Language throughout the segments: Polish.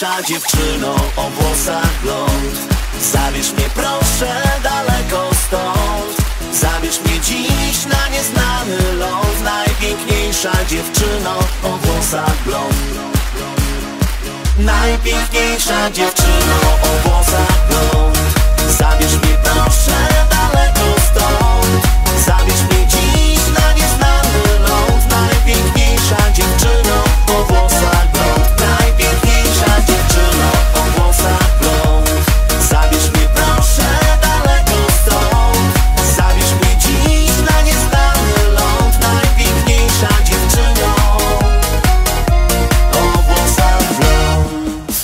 najpiękniejsza dziewczyno o włosach blond. Zabierz mnie proszę daleko stąd, zabierz mnie dziś na nieznany ląd. Najpiękniejsza dziewczyno o włosach blond. Najpiękniejsza dziewczyno o włosach blond. Zabierz mnie proszę daleko stąd, zabierz mnie dziś na nieznany ląd. Najpiękniejsza dziewczyno o włosach blond. Najpiękniejsza dziewczyno o włosach blond. Zabierz mnie proszę daleko stąd, zabierz mnie dziś na nieznany ląd. Najpiękniejsza dziewczyno o włosach blond.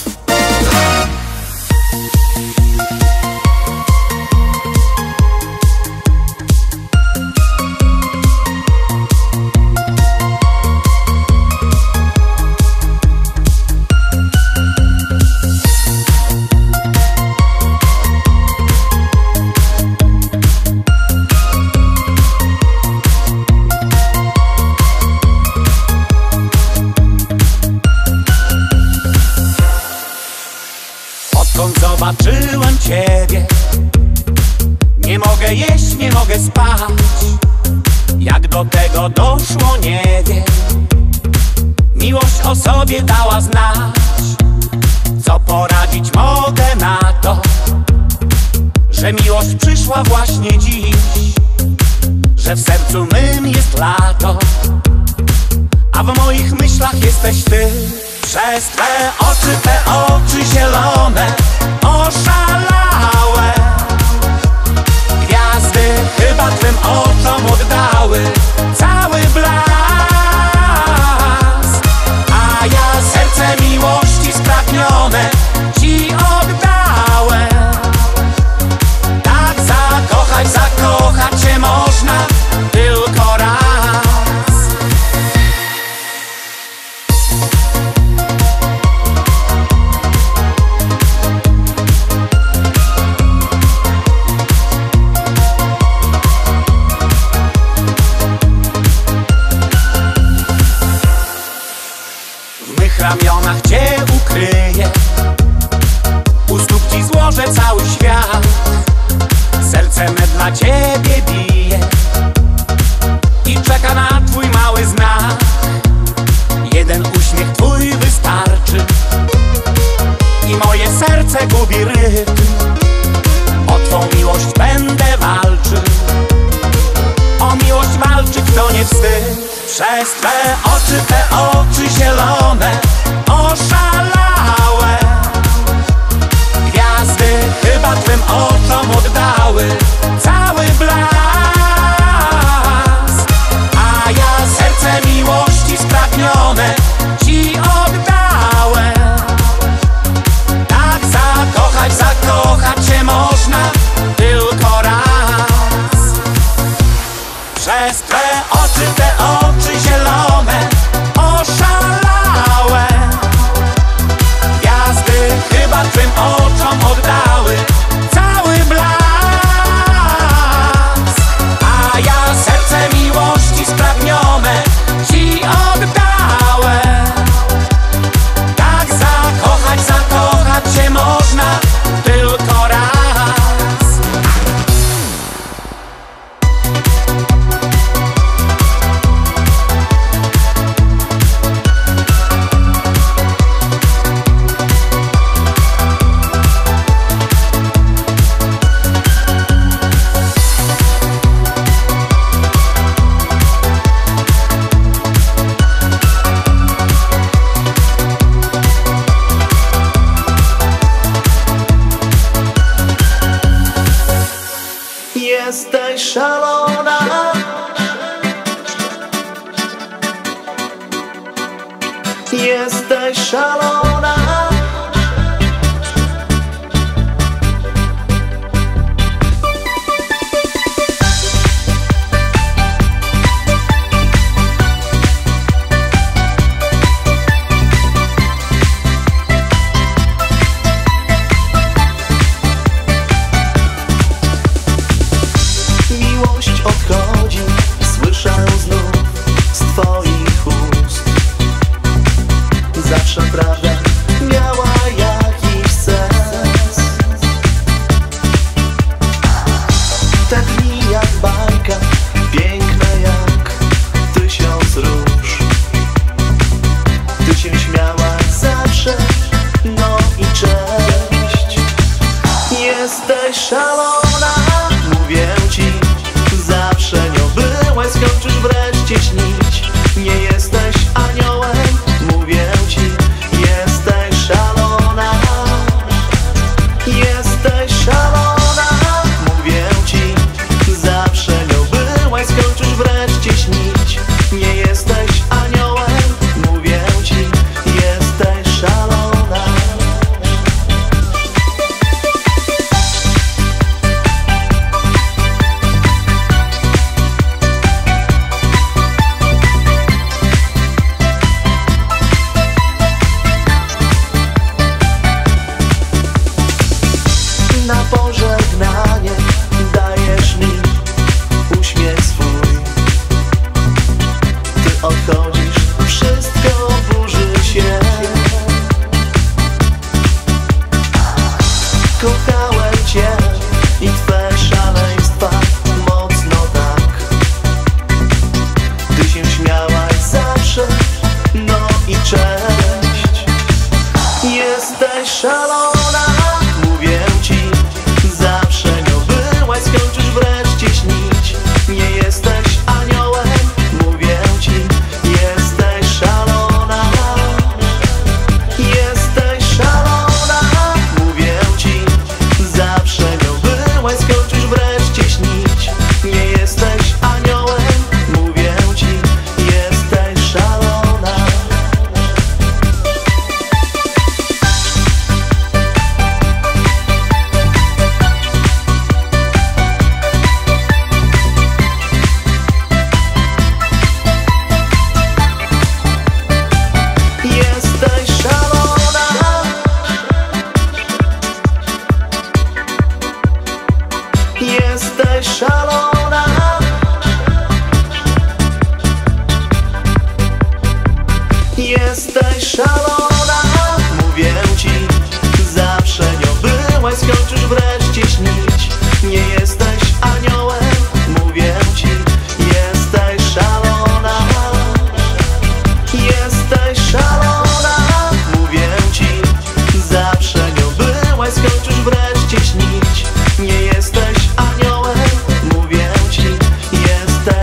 Odkąd zobaczyłem Ciebie, nie mogę jeść, nie mogę spać. Jak do tego doszło, nie wiem. Miłość o sobie dała znać. Co poradzić mogę na to, że miłość przyszła właśnie dziś, że w sercu mym jest lato, a w moich myślach jesteś Ty. Przez Twe oczy zielone, oszalałe. Gwiazdy chyba Twym oczom oddały cały blask. A ja serce miłości spragnione Ci oddałem. Tak zakochać się można tylko raz. W mych ramionach Cię ukryję, u stóp Ci złożę cały świat. Serce me dla Ciebie bije i czeka na Twój mały znak. Jeden uśmiech Twój wystarczy i moje serce gubi rytm. O Twą miłość będę walczył, o miłość walczyć to nie wstyd. Przez Twe oczy zielone, oszalałe. Gwiazdy chyba Twym oczom oddały cały blask. A ja serce miłości spragnione Ci oddałem. Tak zakochać się można tylko raz. Przez Twe oczy zielone, oszalałe. Gwiazdy chyba Twym oczom oddały cały blask. A ja serce miłości spragnione Ci oddałem. Tak zakochać się można tylko raz. Jesteś szalona, jesteś szalona. Miłość odchodzi, słyszę znów z Twoich ust. Zawsze prawda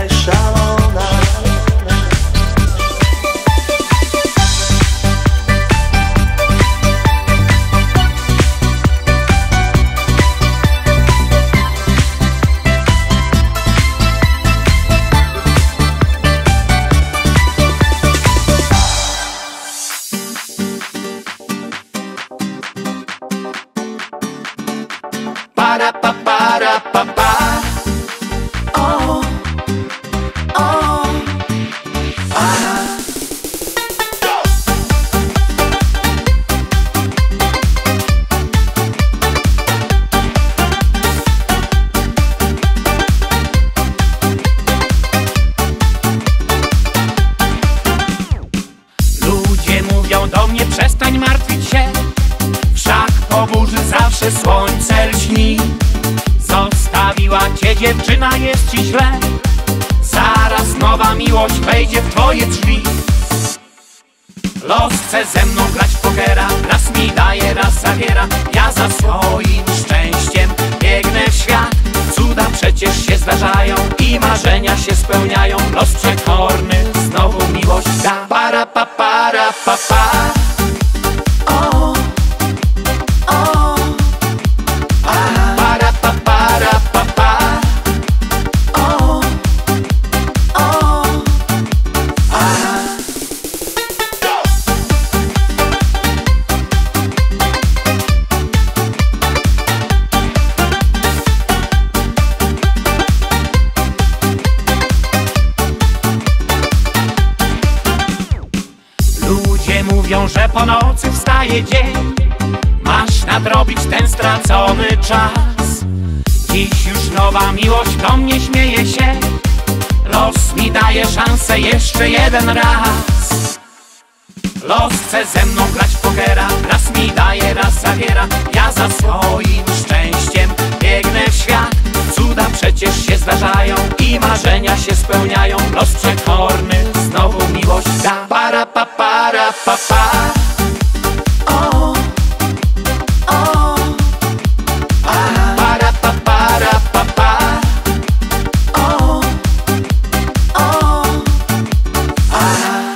jesteś szalona. Para pa para pa pa. Oh, oh, ah. Ludzie mówią do mnie, przestań martwić się, wszak po burzy zawsze słońce lśni. Zostawiła cię dziewczyna, jest ci źle, zaraz nowa miłość wejdzie w twoje drzwi. Los chce ze mną grać w pokera, raz mi daje, raz zabiera. Ja za swoim szczęściem biegnę w świat. Cuda przecież się zdarzają i marzenia się spełniają. Los przekorny znowu miłość da. Para pa para pa pa. Oh, oh, ah. Para pa para pa pa. Oh, oh, ah. Ludzie mówią, że po nocy wstaje dzień, masz nadrobić ten stracony czas. Dziś już nowa miłość do mnie śmieje się, los mi daje szansę jeszcze jeden raz. Los chce ze mną grać w pokera, raz mi daje, raz zabiera. Ja za swoim szczęściem biegnę w świat. Cuda przecież się zdarzają i marzenia się spełniają. Los przekorny znowu miłość da. Para pa para pa pa. Oh, oh, ah. Para pa para pa pa. Oh, oh, ah.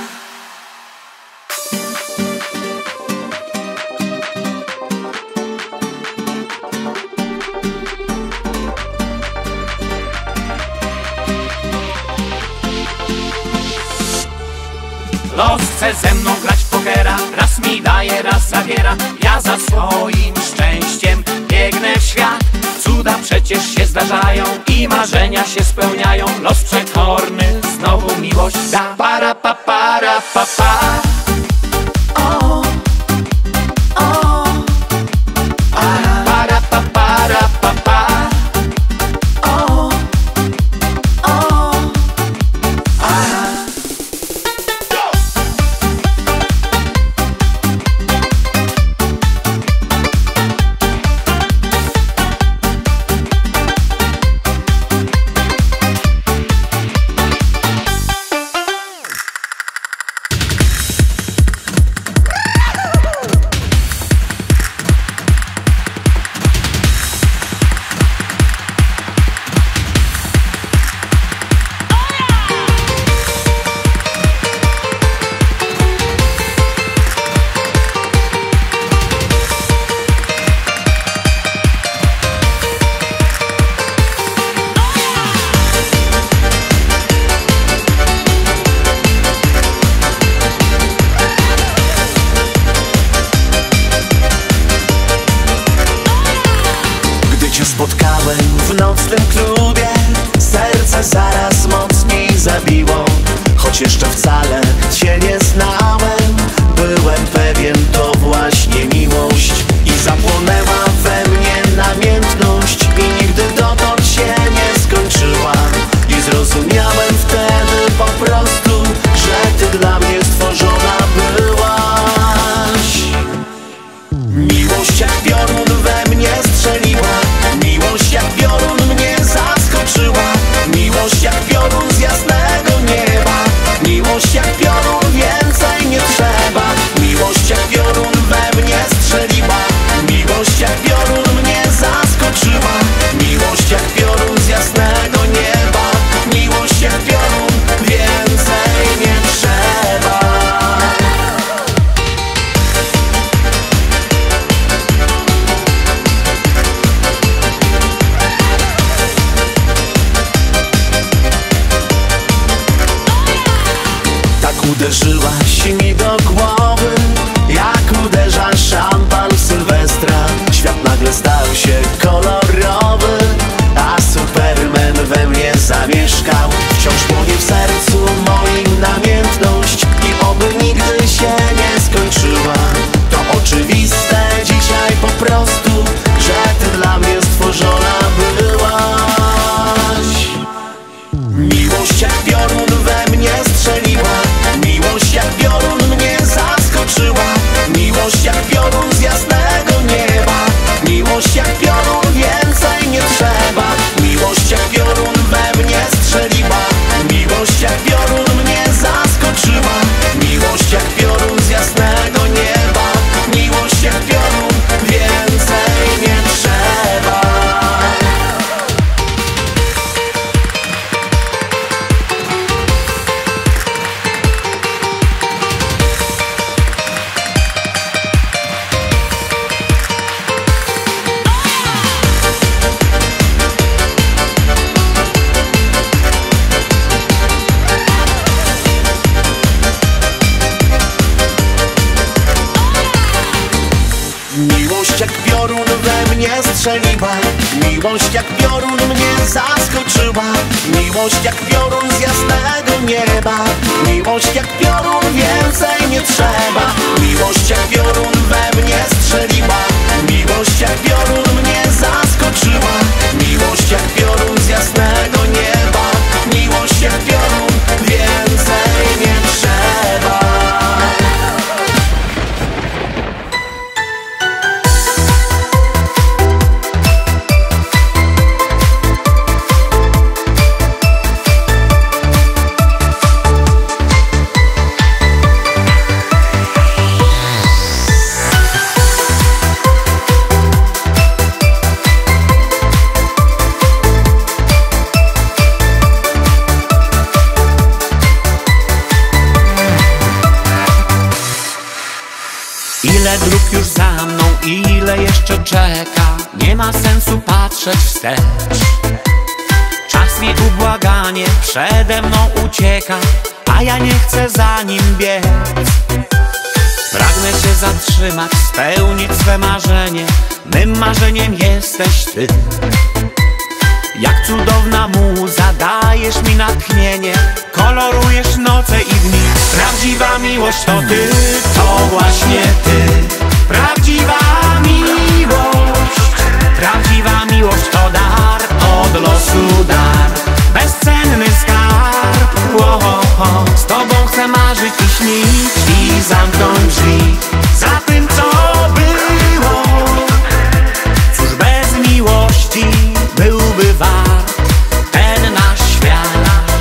Los chce ze mną grać w pokera, raz mi daje, raz zabiera. Ja za swoim szczęściem biegnę w świat. Cuda przecież się zdarzają i marzenia się spełniają. Los przekorny znowu miłość da. Para pa para pa pa. Oh, oh, ah. Para pa para pa pa. Oh, oh, ah. Spotkałem w nocnym klubie, serce zaraz mocniej zabiło. Choć jeszcze wcale cię nie znałem, byłem pewien, to właśnie miłość. I zapłonęła we mnie namiętność i nigdy dotąd się nie skończyła. I zrozumiałem wtedy po prostu, że ty dla mnie stworzona byłaś. Miłość jak piorun we mnie strzeliła, miłość jak piorun mnie zaskoczyła. Miłość jak piorun z jasnego nieba, miłość jak piorun wie. Uderzyłaś mi do głowy, jak uderza szampan w Sylwestra. Świat nagle stał się kolorowy, a Superman we mnie zamieszkał. Wciąż płonie w sercu moim namiętność i oby nigdy się nie skończyła. To oczywiste dzisiaj po prostu, że ty dla mnie stworzona byłaś. Miłość jak piorun we mnie strzeliła, miłość jak piorun mnie zaskoczyła. Miłość jak piorun z jasnego nieba, miłość jak piorun, więcej nie trzeba. Miłość jak piorun we mnie strzeliła, miłość jak piorun mnie zaskoczyła. Miłość jak piorun z jasnego nieba, miłość jak piorun, więcej nie trzeba. Miłość jak piorun we mnie strzeliła, miłość jak piorun mnie zaskoczyła. Miłość jak piorun z jasnego nieba, miłość jak piorun, więcej nie trzeba. Miłość jak piorun we mnie strzeliła, miłość jak piorun mnie zaskoczyła. Miłość jak piorun z jasnego nieba, miłość jak piorun, więcej nie trzeba. Ile dróg już za mną, ile jeszcze czeka. Nie ma sensu patrzeć wstecz. Czas nieubłaganie przede mną ucieka, a ja nie chcę za nim biec. Pragnę się zatrzymać, spełnić swe marzenie. Mym marzeniem jesteś ty. Jak cudowna muza, dajesz mi natchnienie. Kolorujesz noce i dni. Prawdziwa miłość to ty, to właśnie ty. Prawdziwa miłość, prawdziwa miłość to dar, od losu dar. Bezcenny skarb, z tobą chcę marzyć i śnić i zamknąć drzwi za tym, co było. Cóż bez miłości byłby wart ten nasz świat.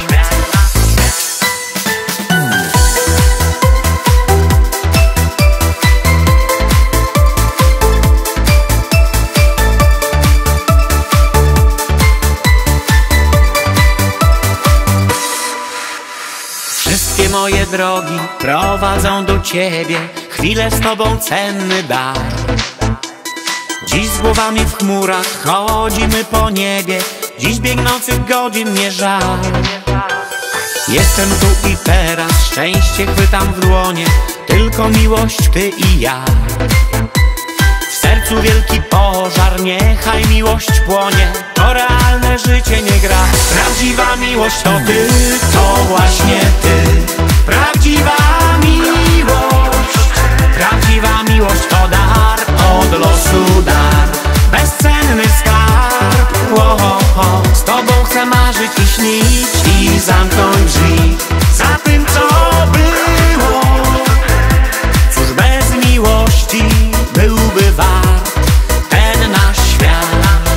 Wszystkie moje drogi prowadzą do ciebie, chwilę z tobą cenny dar. Dziś z głowami w chmurach chodzimy po niebie, dziś biegnących godzin nie żal. Jestem tu i teraz, szczęście chwytam w dłonie, tylko miłość ty i ja. W sercu wielki pożar, niechaj miłość płonie, to realne życie nie gra. Prawdziwa miłość to ty, to właśnie ty. Prawdziwa miłość, prawdziwa miłość to dar, od losu dar. Bezcenny skarb, z tobą chcę marzyć i śnić i zamknąć drzwi za tym, co było. Cóż bez miłości byłby wart ten nasz świat.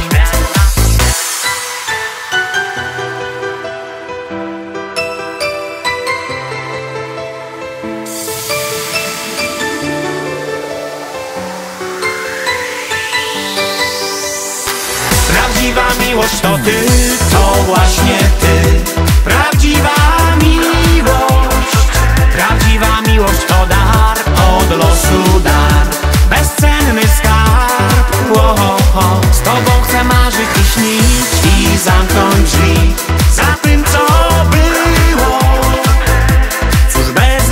Prawdziwa miłość to ty, to właśnie ty. Prawdziwa miłość, prawdziwa miłość to dar, od losu dar. Bezcenny skarb, z tobą chcę marzyć i śnić i zamknąć drzwi za tym, co było. Cóż bez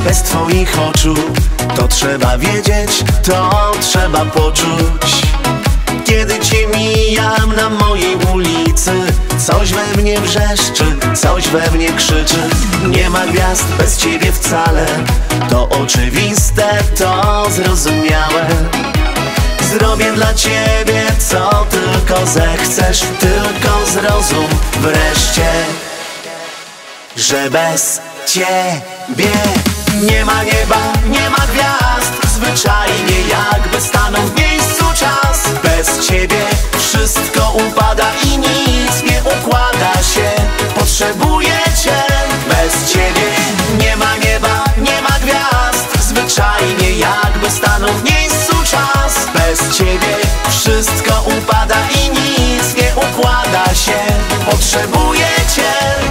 bez twoich oczu. To trzeba wiedzieć, to trzeba poczuć. Kiedy cię mijam na mojej ulicy, coś we mnie wrzeszczy, coś we mnie krzyczy. Nie ma gwiazd bez ciebie wcale, to oczywiste, to zrozumiałe. Zrobię dla ciebie, co tylko zechcesz, tylko zrozum wreszcie, że bez ciebie nie ma nieba, nie ma gwiazd. Zwyczajnie jakby stanął w miejscu czas. Bez ciebie wszystko upada i nic nie układa się. Potrzebuję cię. Bez ciebie nie ma nieba, nie ma gwiazd. Zwyczajnie jakby stanął w miejscu czas. Bez ciebie wszystko upada i nic nie układa się. Potrzebuję cię.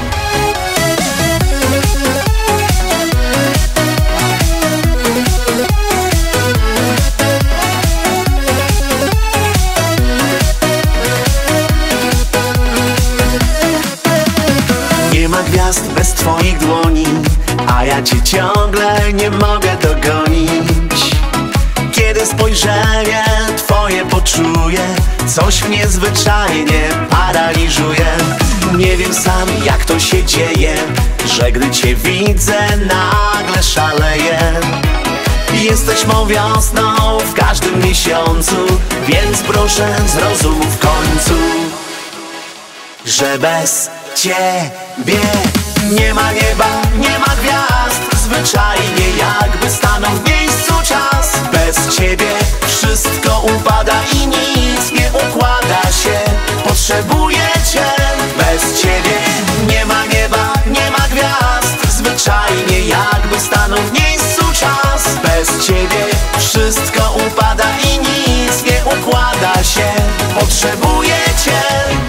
Nie ma gwiazd bez twoich dłoni, a ja cię ciągle nie mogę dogonić. Kiedy spojrzenie twoje poczuję, coś mnie zwyczajnie paraliżuje. Nie wiem sam jak to się dzieje, że gdy cię widzę nagle szaleję. Jesteś mą wiosną w każdym miesiącu, więc proszę zrozum w końcu, że bez ciebie nie ma nieba, nie ma gwiazd. Zwyczajnie jakby stanął w miejscu czas. Bez ciebie wszystko upada i nic nie układa się. Potrzebuję cię. Bez ciebie nie ma nieba, nie ma gwiazd. Zwyczajnie jakby stanął w miejscu czas. Bez ciebie wszystko upada i nic nie układa się. Potrzebuję cię.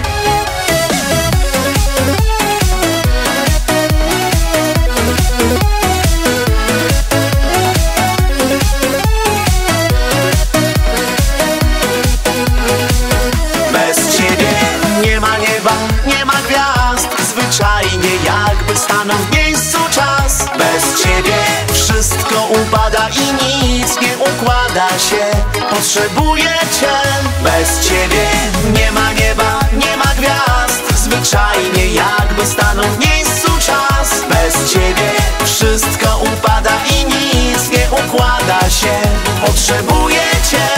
Zwyczajnie jakby stanął w miejscu czas. Bez ciebie wszystko upada i nic nie układa się. Potrzebuję cię. Bez ciebie nie ma nieba, nie ma gwiazd. Zwyczajnie jakby stanął w miejscu czas. Bez ciebie wszystko upada i nic nie układa się. Potrzebuję cię.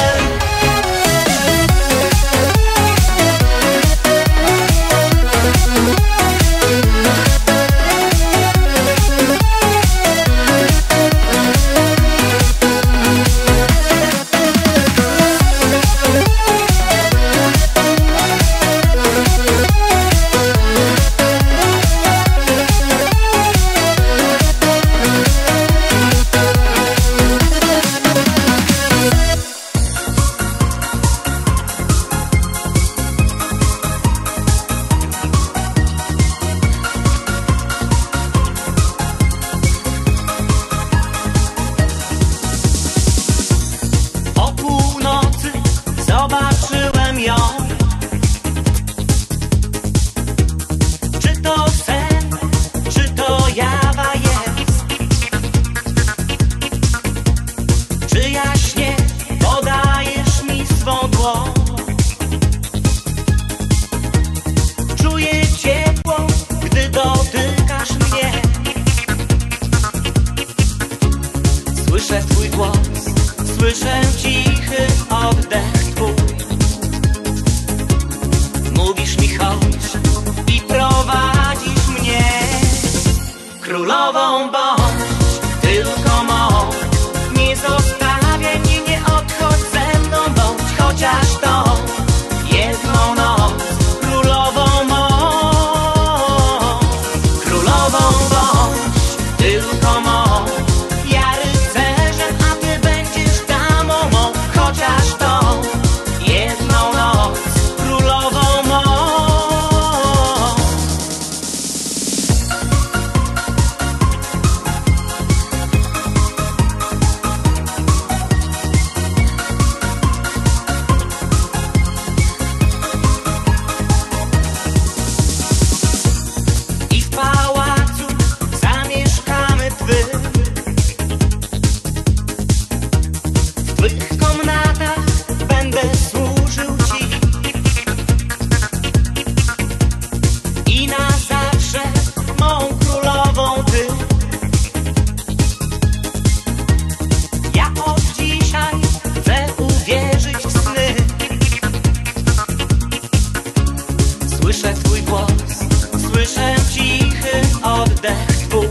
głos, słyszę cichy oddech twój.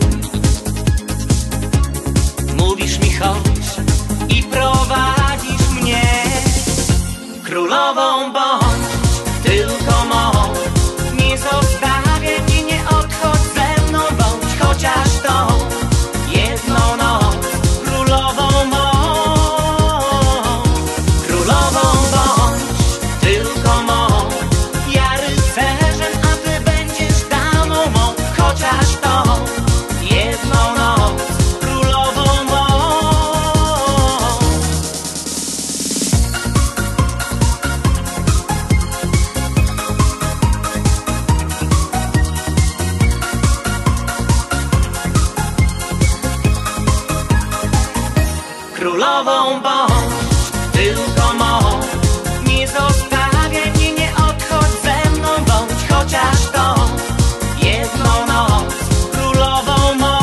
Mówisz mi chodź i prowadzisz mnie. Królową bądź, tylko mą. Nie zostawię i nie odchodź ze mną, bądź chociaż tą jedną noc. Królową mą. Królową bądź, tylko mą. Ja rycerzem, a ty będziesz damą mą, chociaż tą jedną noc. Królową mą. Królową bądź, tylko mą. Nie zostawię i nie odchodź ze mną, bądź chociaż tą jedną noc. Królową mą.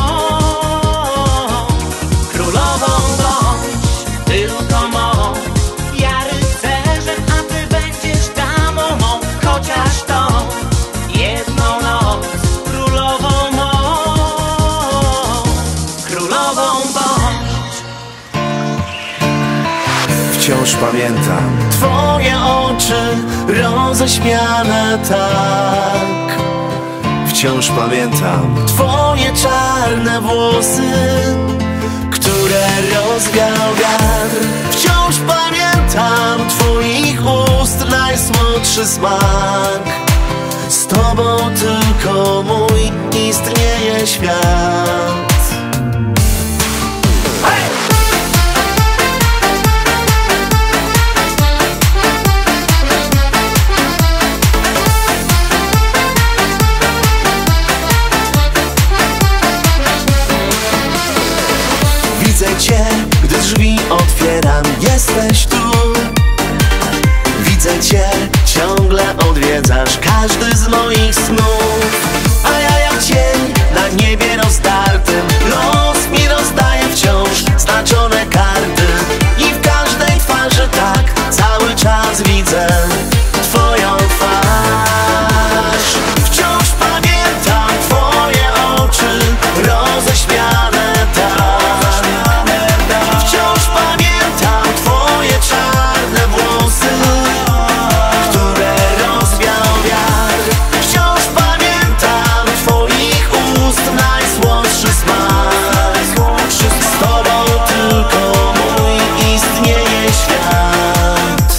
Królową bądź, tylko mą. Ja rycerzem, a ty będziesz damą mą, chociaż tą jedną noc. Królową mą. Królową bądź. Wciąż pamiętam twoje oczy roześmiane tak. Wciąż pamiętam twoje czarne włosy, które rozwiał wiatr. Wciąż pamiętam twoich ust najsłodszy smak. Z tobą tylko mój istnieje świat. Widzę cię, gdy drzwi otwieram, jesteś tu. Widzę cię, ciągle odwiedzasz każdy z moich snów. A ja jak cień na niebie rozdartym, los mi rozdaje wciąż znaczone karty. I w każdej twarzy tak cały czas widzę twoją twarz. Wciąż pamiętam twoje oczy roześmiane tak. Wciąż pamiętam twoje czarne włosy, które rozwiał wiatr. Wciąż pamiętam twoich ust najsłodszy smak. Z tobą tylko mój istnieje świat.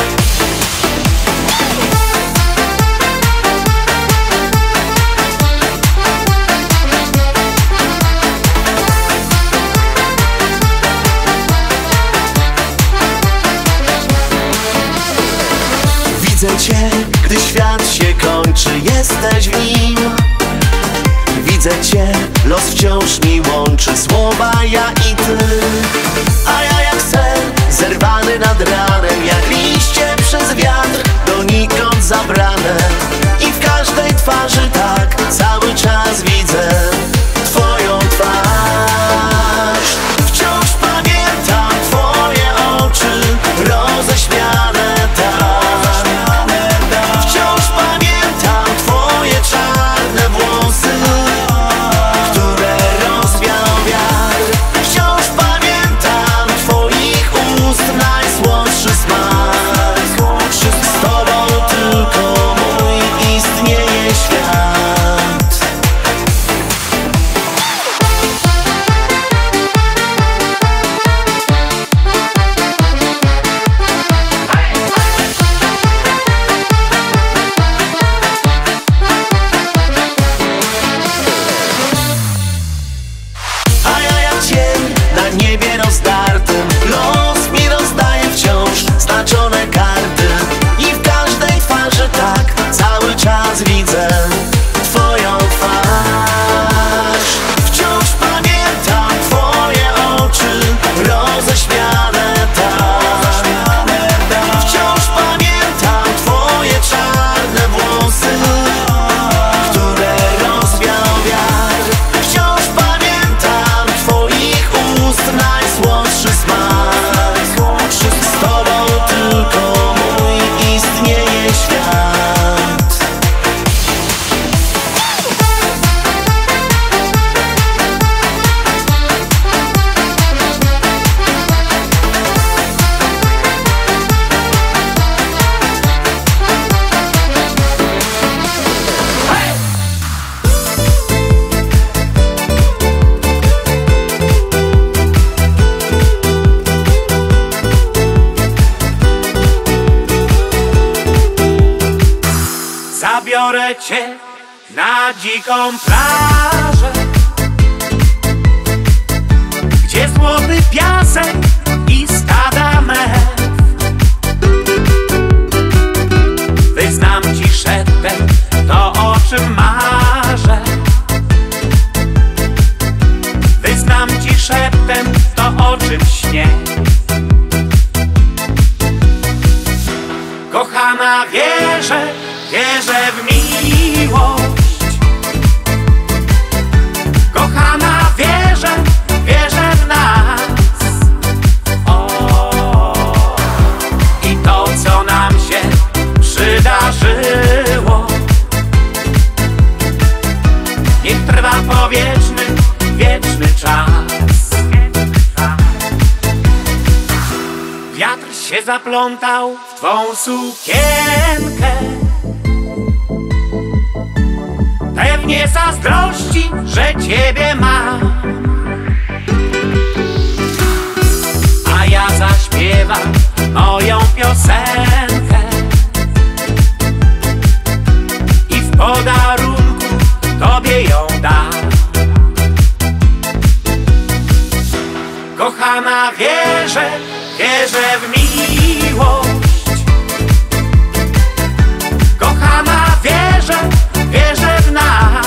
Widzę cię, gdy świat się kończy, jesteś w nim. Widzę cię, los wciąż mi łączy słowa ja i ty. A ja jak sen, zerwany nad ranem, jak liście przez wiatr, donikąd zabrane. I w każdej twarzy tak cały czas widzę twoją twarz. Wciąż pamiętam twoje oczy roześmiane tak. Wciąż pamiętam twoje czarne włosy, które rozwiał wiatr. Wciąż pamiętam twoich ust najsłodszy smak. Z tobą tylko mój istnieje świat. Zabiorę cię na dziką plażę, gdzie złoty piasek i stada mew. Wyznam ci szeptem to, o czym marzę. Wyznam ci szeptem to, o czym śnię. Kochana, wierzę w miłość. Kochana, wierzę w nas. O, i to, co nam się przydarzyło, niech trwa po wieczny czas. Wiatr się zaplątał w twą sukienkę, pewnie zazdrości, że ciebie mam. A ja zaśpiewam moją piosenkę i w podarunku tobie ją dam. Kochana, wierzę w miłość. Kochana, wierzę w nas.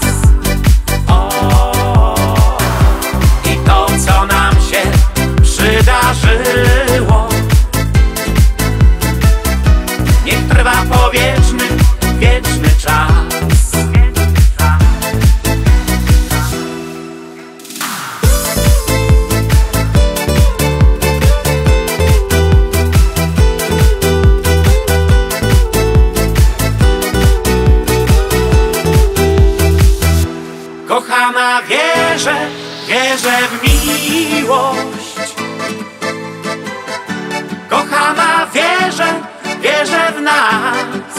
O, i to, co nam się przydarzyło, niech trwa po wieczny czas. Kochana, wierzę w miłość. Kochana, wierzę w nas.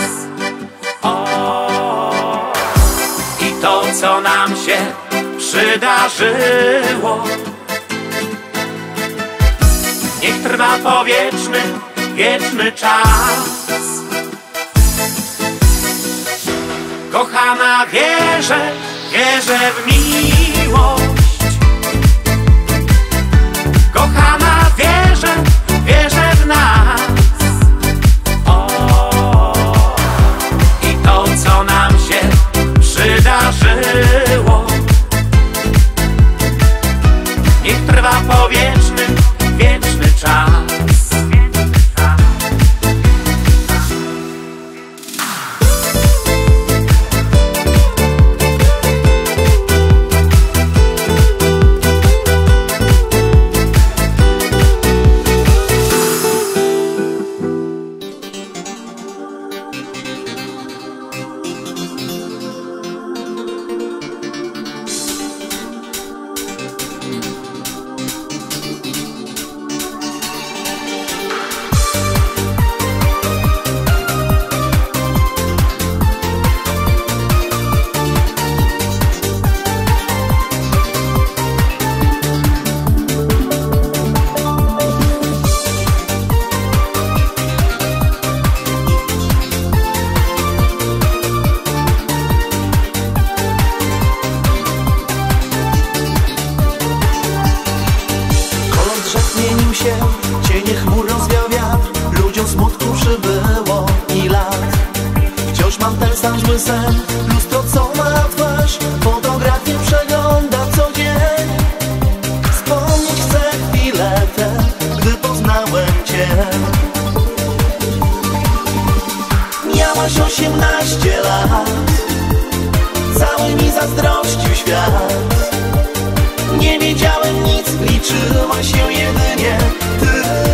O, i to, co nam się przydarzyło, niech trwa po wieczny czas. Kochana, wierzę w miłość. Kochana, wierzę w nas. O, i to, co nam się przydarzyło, niech trwa po wieczny czas. Cienie chmur rozwiał wiatr, ludziom smutku przybyło i lat. Wciąż mam ten sam zły sen, lustro co ma twarz, fotografię przegląda co dzień. Wspomnieć chcę chwilę tę, gdy poznałem cię. Miałaś 18 lat, cały mi zazdrościł świat. Nie wiedziałem nic, liczyła się jedynie ty.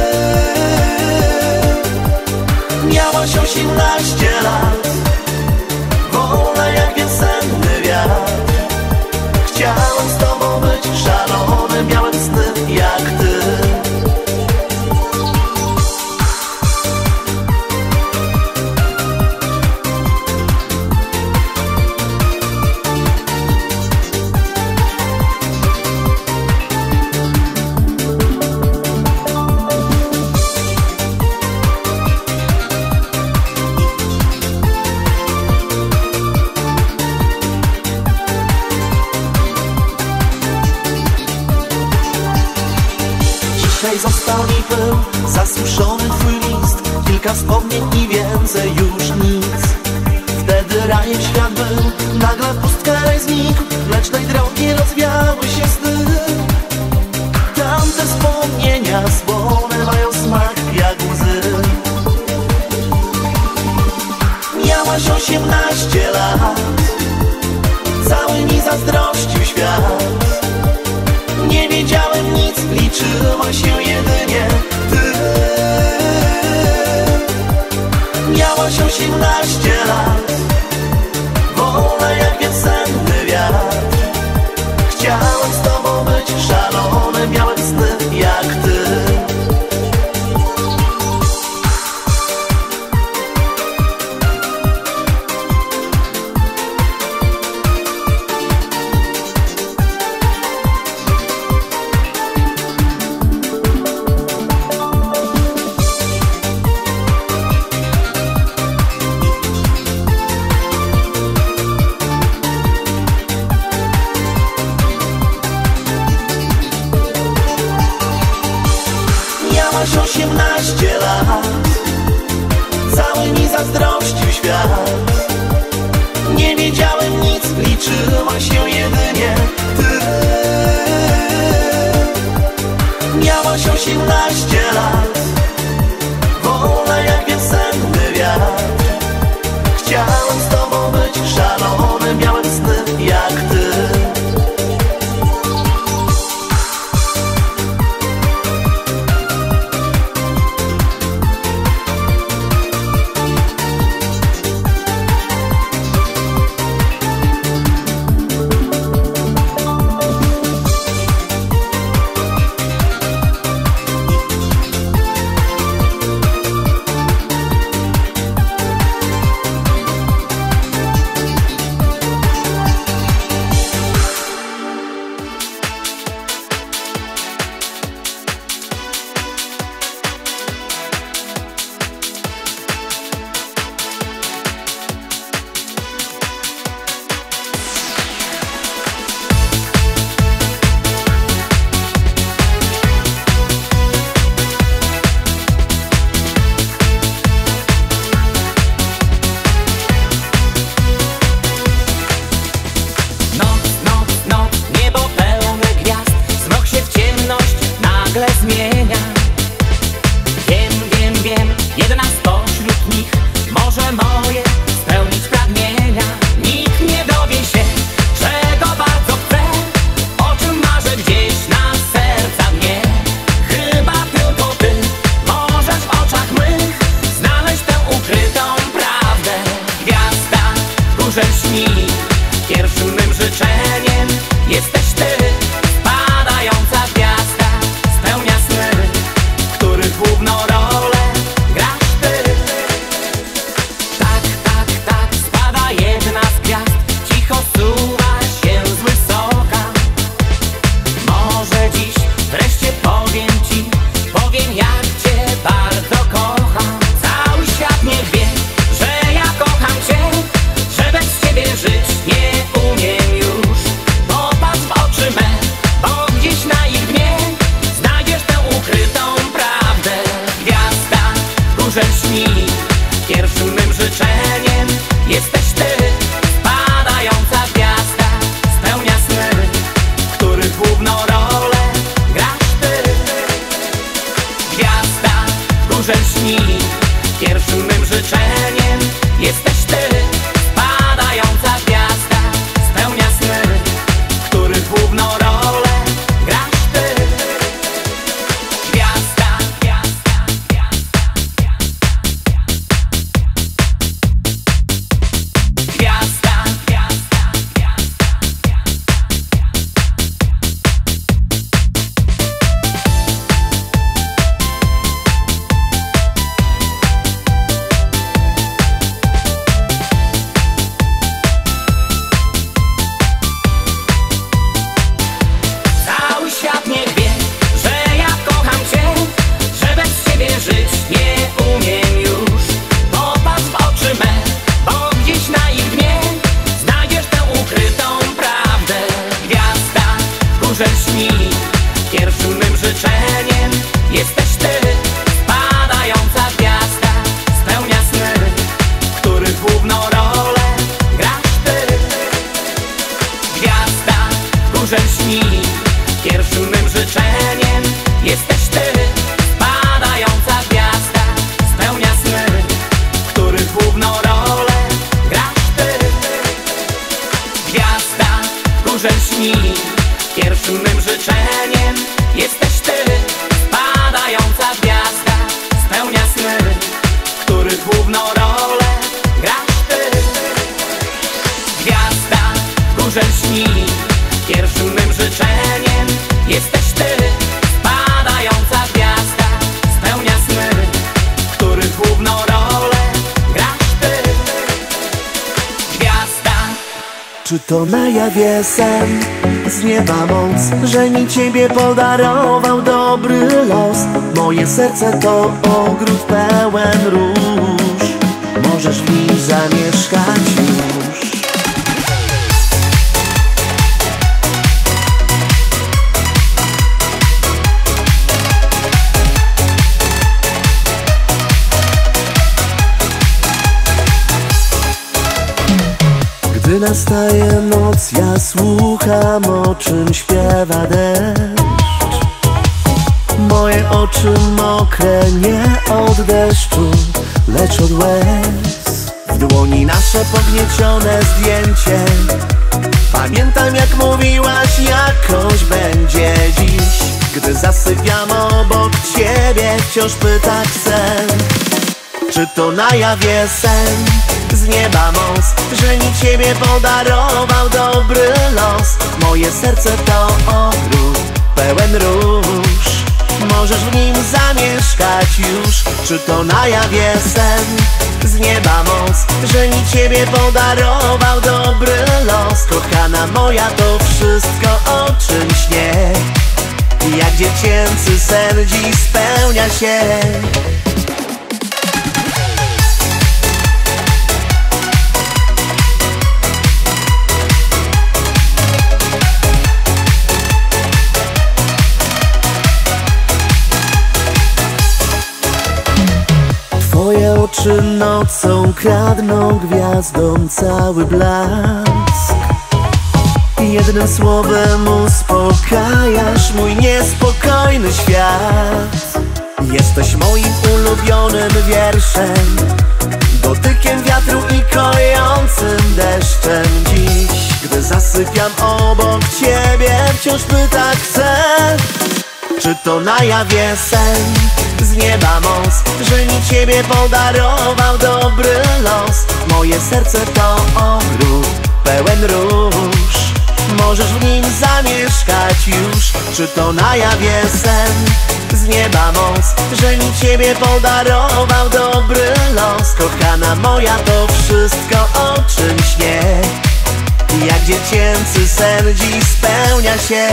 Miałaś 18 lat, wolna jak wiosenny wiatr. Chciałem z tobą być szalony, miałem sny jak ty. został mi pył, zasuszony twój list, kilka wspomnień i więcej już nic. Wtedy rajem świat był, nagle pustka raj znikł, mlecznej drogi rozwiały się sny. Tamte wspomnienia słone mają smak jak łzy. Miałaś 18 lat, cały mi zazdrościł świat. Nie wiedziałem nic, liczyła się jedynie ty. Miałaś 18 lat, wolna jak wiosenny wiatr. Chciałem z tobą być szalony, miałem sny jak ty. Miałaś 18 lat, cały mi zazdrościł świat. Nie wiedziałem nic, liczyła się jedynie ty. Miałaś 18 lat, wolna jak wiosenny wiatr. Chciałem z tobą być szalony, miałem sny jak ty. Zmienia. Wiem, jedna spośród nich może moje spełnić pragnienia. Nikt nie dowie się, czego bardzo chcę, o czym marzę gdzieś na serca mnie. Chyba tylko ty możesz w oczach mych znaleźć tę ukrytą prawdę. Gwiazda w górze śni, pierwszym mym życzeniem jesteś ty. Spadająca gwiazda spełnia sny, których główną rolę grasz ty. Tak, spada jedna z gwiazd, cicho suwa się z wysoka. Może dziś wreszcie powiem jak cię bardzo kocham. Cały świat niech wie, że ja kocham cię, że bez ciebie żyć nie umiem już. Popatrz w oczy me, Czy to na jawie sen z nieba moc, że mi ciebie podarował dobry los? Moje serce to ogród pełen róż, możesz w nim zamieszkać już. Gdy nastaje noc, ja słucham, o czym śpiewa deszcz. Moje oczy mokre nie od deszczu, lecz od łez. W dłoni nasze pogniecione zdjęcie. Pamiętam, jak mówiłaś, jakoś będzie dziś. Gdy zasypiam obok ciebie, wciąż pytać chcę. Czy to na jawie sen z nieba moc, że mi ciebie podarował dobry los? Moje serce to ogród pełen róż, możesz w nim zamieszkać już. Czy to na jawie sen z nieba moc, że mi ciebie podarował dobry los? Kochana moja, to wszystko, o czym śnię, jak dziecięcy sen dziś spełnia się. Twoje oczy nocą kradną gwiazdom cały blask. Jednym słowem uspokajasz mój niespokojny świat. Jesteś moim ulubionym wierszem, dotykiem wiatru i kojącym deszczem. Dziś, gdy zasypiam obok ciebie, wciąż pytać chcę. Czy to na jawie sen z nieba moc, że mi ciebie podarował dobry los? Moje serce to ogród pełen róż, możesz w nim zamieszkać już. Czy to na jawie sen z nieba moc, że mi ciebie podarował dobry los? Kochana moja, to wszystko, o czym śnię, jak dziecięcy sen dziś spełnia się.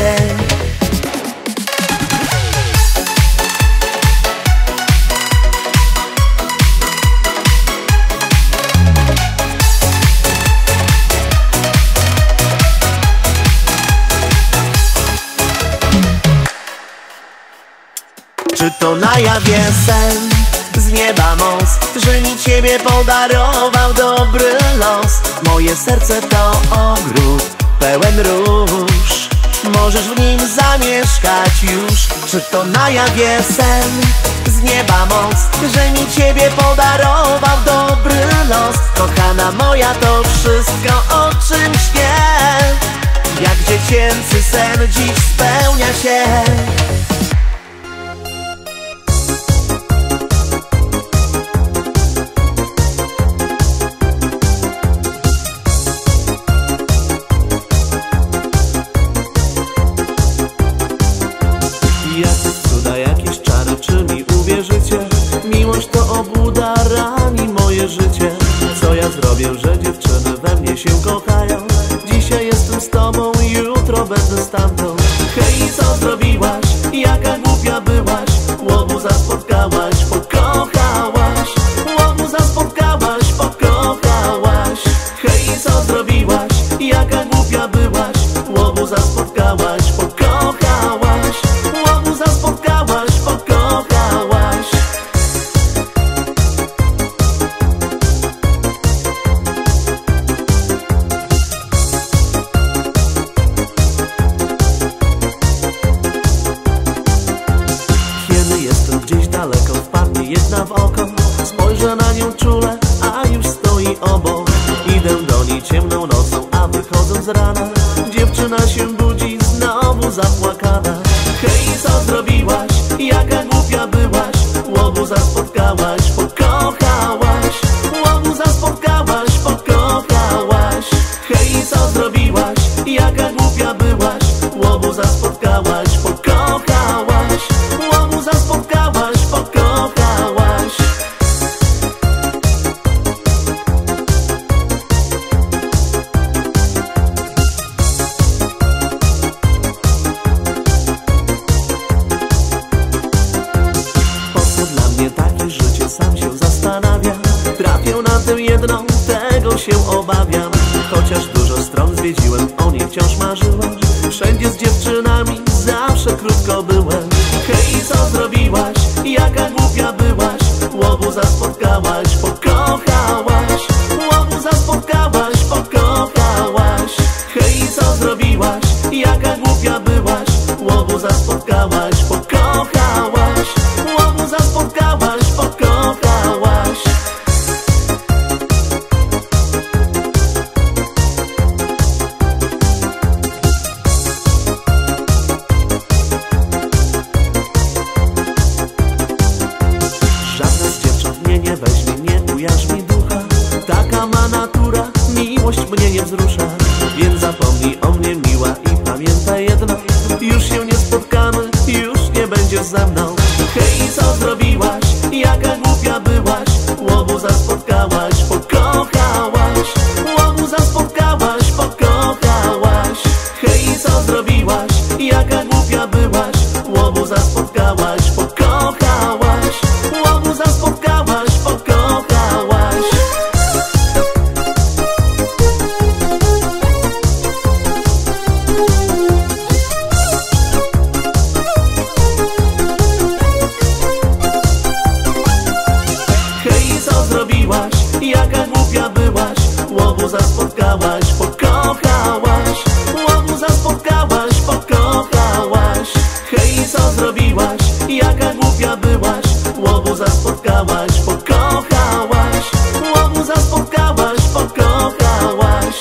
Czy to na jawie sen z nieba moc, że mi ciebie podarował dobry los? Moje serce to ogród pełen róż, możesz w nim zamieszkać już. Czy to na jawie sen z nieba moc, że mi ciebie podarował dobry los? Kochana moja, to wszystko, o czym śnię, jak dziecięcy sen dziś spełnia się. Miłość to obłuda, rani moje życie. Co ja zrobię, że dziewczyny we mnie się kochają? Dzisiaj jestem z tobą, jutro będę z tamtą. Hej, co zrobiłaś? Jaka głupia byłaś? Łobuza spotkałaś, pokochałaś. Łobuza spotkałaś, pokochałaś. Hej, co zrobiłaś? Jaka głupia byłaś? Łobuza spotkałaś, pokochałaś. Łobuza spotkałaś, pokochałaś. Jedna w oko, spojrzę na nią czule, a już stoi obok. Idę do niej ciemną nocą, a wychodząc z rana, dziewczyna się budzi, znowu zapłakana. Hej, co zrobiłaś? Jaka głupia byłaś? Łobuza spotkałaś, pokochałaś. Łobuza spotkałaś, pokochałaś. Hej, co zrobiłaś? Jaka głupia byłaś? Łobuza spotkałaś, pokochałaś. Łobuza spotkałaś, pokochałaś. odwiedziłem, o niej wciąż marzyłem. Wszędzie z dziewczynami zawsze krótko byłem. Hej, co zrobiłaś? Jaka głupia byłaś? Łobuza spotkałaś, pokochałaś. Łobuza spotkałaś, pokochałaś. Hej, co zrobiłaś? Jaka głupia byłaś? Łobuza spotkałaś, pokochałaś. Łobuza spotkałaś, pokochałaś. Żadna z dziewcząt mnie nie weźmie, nie ujarzmi mi ducha. Taka ma natura, miłość mnie nie wzrusza. Więc zapomnij o mnie, miła, i pamiętaj jedno: już się nie spotkamy, już nie będziesz ze mną. Hej, co zrobiłaś? Jaka głupia byłaś? Łobuza spotkałaś, pokochałaś. Łobuza spotkałaś, pokochałaś. Hej, co zrobiłaś? Jaka głupia byłaś? Łobuza spotkałaś, pokochałaś. Łobuza spotkałaś, pokochałaś. Hej, co zrobiłaś? Jaka głupia byłaś? Łobuza spotkałaś, pokochałaś. Łobuza spotkałaś, pokochałaś. Hej, co zrobiłaś? Jaka głupia byłaś? Łobuza spotkałaś, pokochałaś. Łobuza spotkałaś, pokochałaś.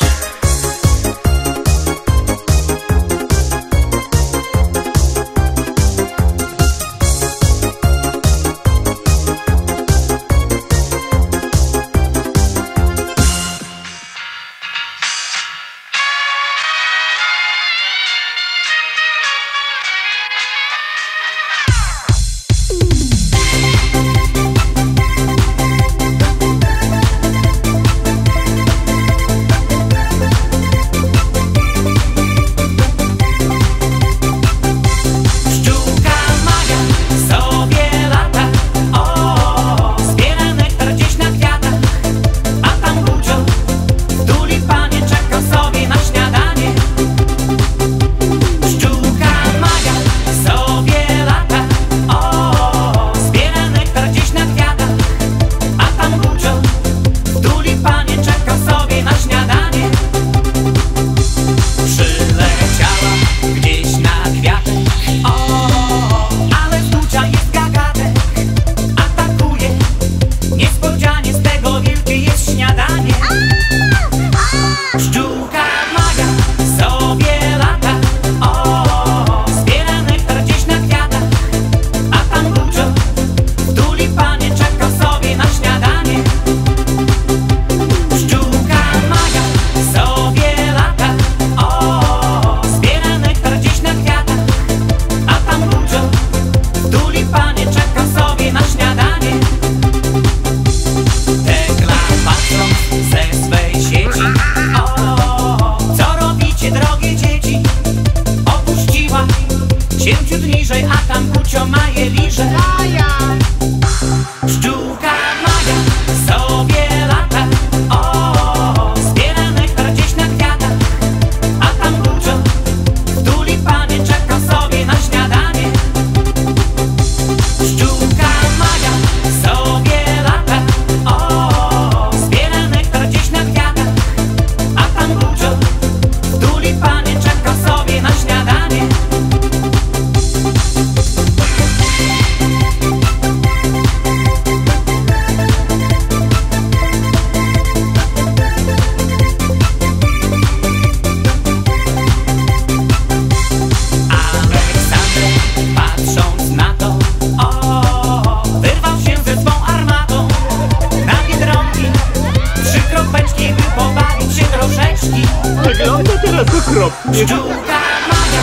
Wygląda teraz okropnie. Pszczółka Maja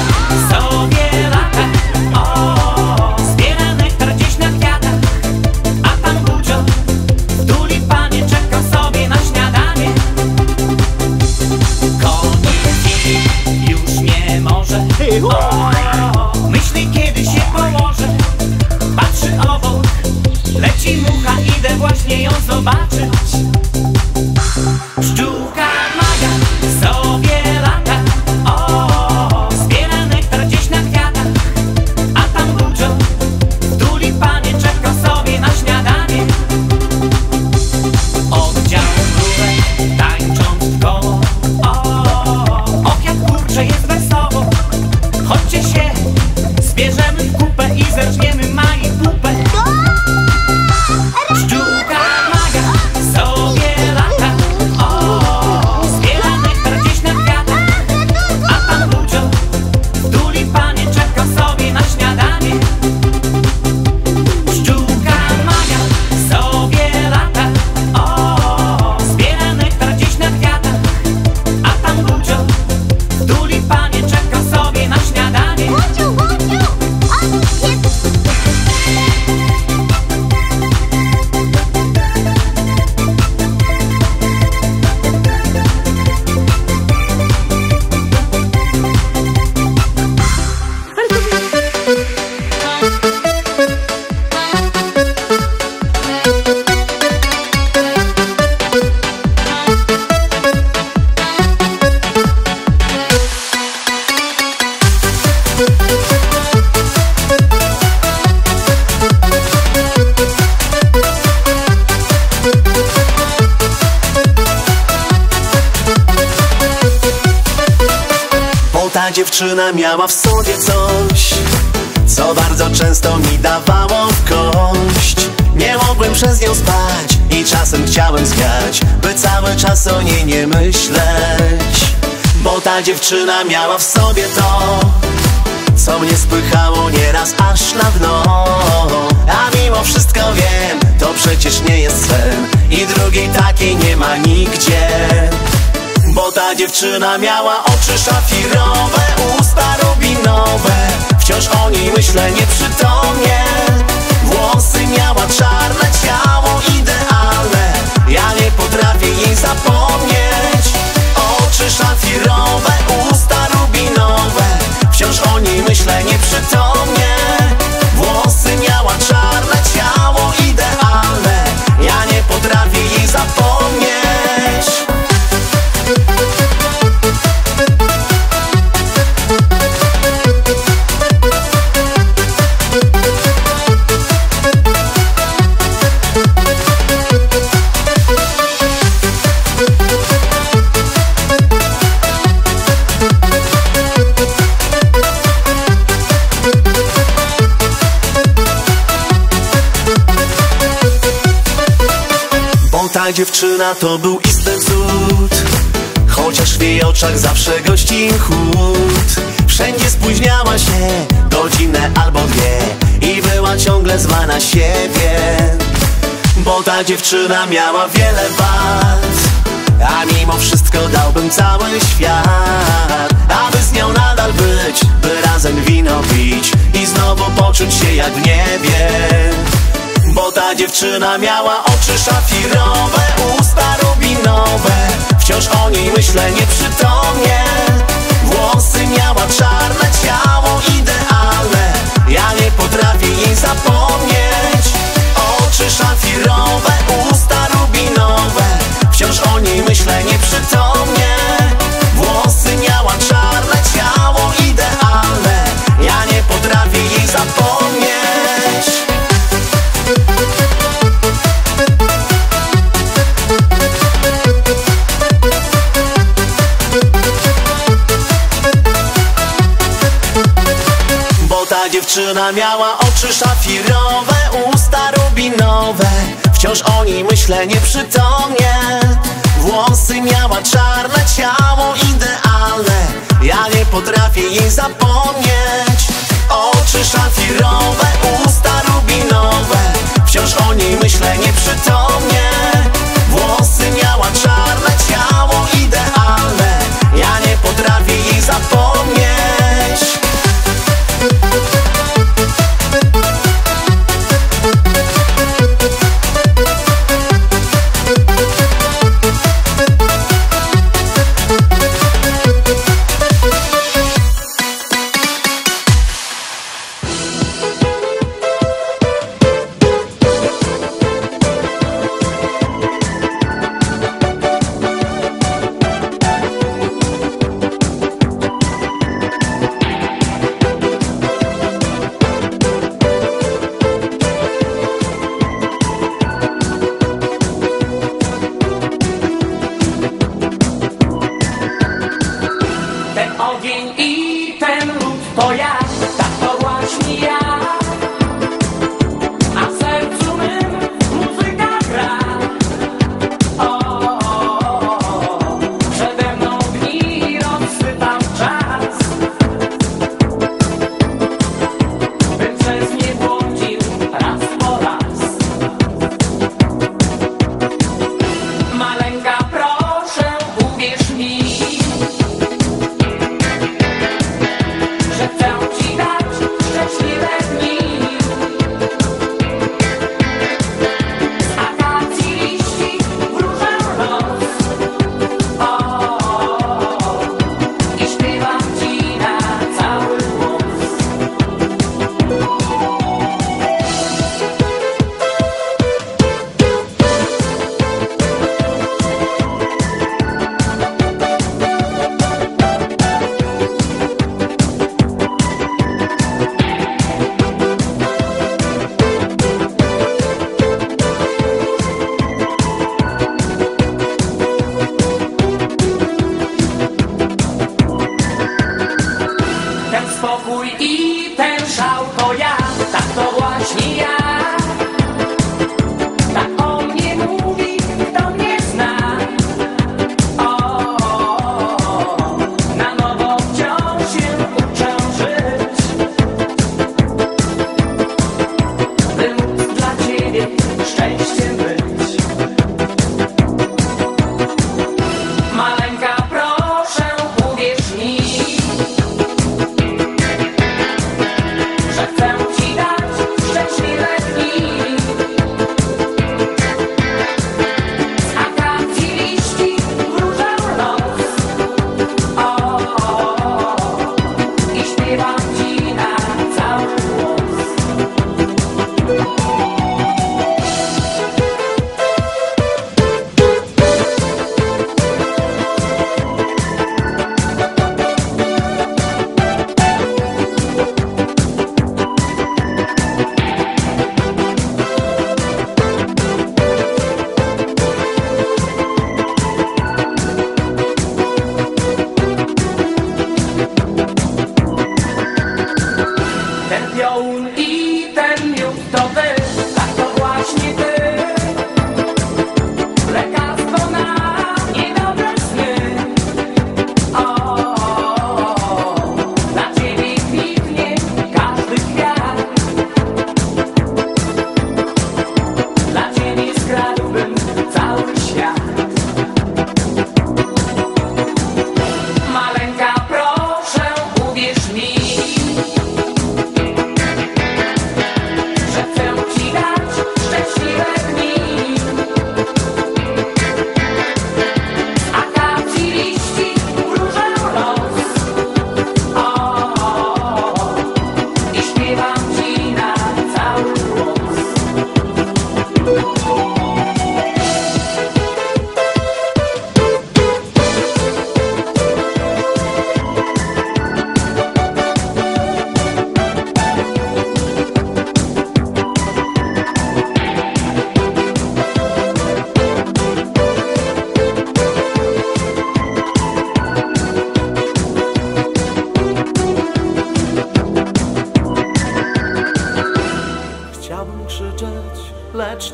sobie lata, o, zbiera nektar gdzieś na kwiatach, a pan Gucio w tulipanie czeka sobie na śniadanie. Koniec już nie może, o, myśli kiedy się położy. Patrzy obok, leci mucha, idę właśnie ją zobaczyć. Pszczółka Maja sobie lata. ta dziewczyna miała w sobie coś, co bardzo często mi dawało w kość. Nie mogłem przez nią spać i czasem chciałem zwiać, by cały czas o niej nie myśleć. Bo ta dziewczyna miała w sobie to, co mnie spychało nieraz aż na dno. A mimo wszystko wiem, to przecież nie jest sen i drugiej takiej nie ma nigdzie. Bo ta dziewczyna miała oczy szafirowe, usta rubinowe, wciąż o niej myślę nieprzytomnie. Włosy miała czarne, ciało idealne, ja nie potrafię jej zapomnieć. Oczy szafirowe, usta rubinowe, wciąż o niej myślę nieprzytomnie. Włosy miała czarne, ciało idealne, ja nie potrafię jej zapomnieć. Ta dziewczyna to był istny cud, chociaż w jej oczach zawsze gości chłód. Wszędzie spóźniała się godzinę albo dwie i była ciągle zła na siebie. Bo ta dziewczyna miała wiele wad, a mimo wszystko dałbym cały świat, aby z nią nadal być, by razem wino pić i znowu poczuć się jak w niebie. Bo ta dziewczyna miała oczy szafirowe, usta rubinowe, wciąż o niej myślę nieprzytomnie. Włosy miała czarne, ciało idealne, ja nie potrafię jej zapomnieć. Oczy szafirowe, usta rubinowe, wciąż o niej myślę nieprzytomnie. Włosy miała czarne, ciało idealne, ja nie potrafię jej zapomnieć. Ta dziewczyna miała oczy szafirowe, usta rubinowe, wciąż o niej myślę nieprzytomnie. Włosy miała czarne, ciało idealne, ja nie potrafię jej zapomnieć. Oczy szafirowe, usta rubinowe, wciąż o niej myślę nieprzytomnie. Włosy miała czarne, ciało idealne, ja nie potrafię jej zapomnieć.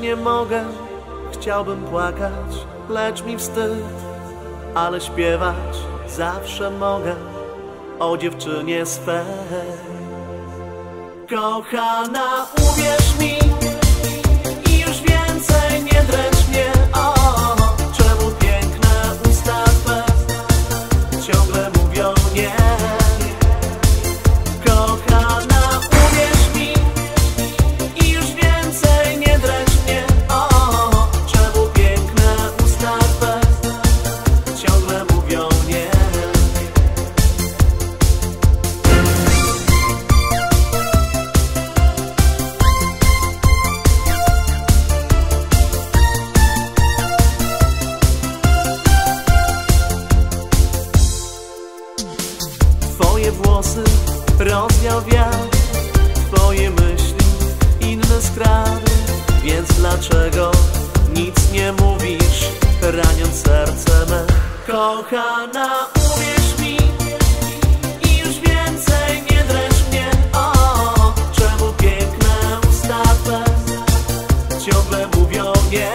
nie mogę, chciałbym płakać, lecz mi wstyd, ale śpiewać zawsze mogę o dziewczynie swej. Kochana, uwierz mi i już więcej nie dręcz mnie. O, czemu piękne usta twe ciągle mówią nie. Kochana, uwierz mi i już więcej nie dręcz mnie. O, czemu piękne usta twe ciągle mówią nie. Twoje włosy rozwiał wiatr, twoje myśli inne skradły, więc dlaczego nic nie mówisz, raniąc serce me? Kochana, uwierz mi i już więcej nie dręcz mnie. O, czemu piękne usta twe ciągle mówią nie.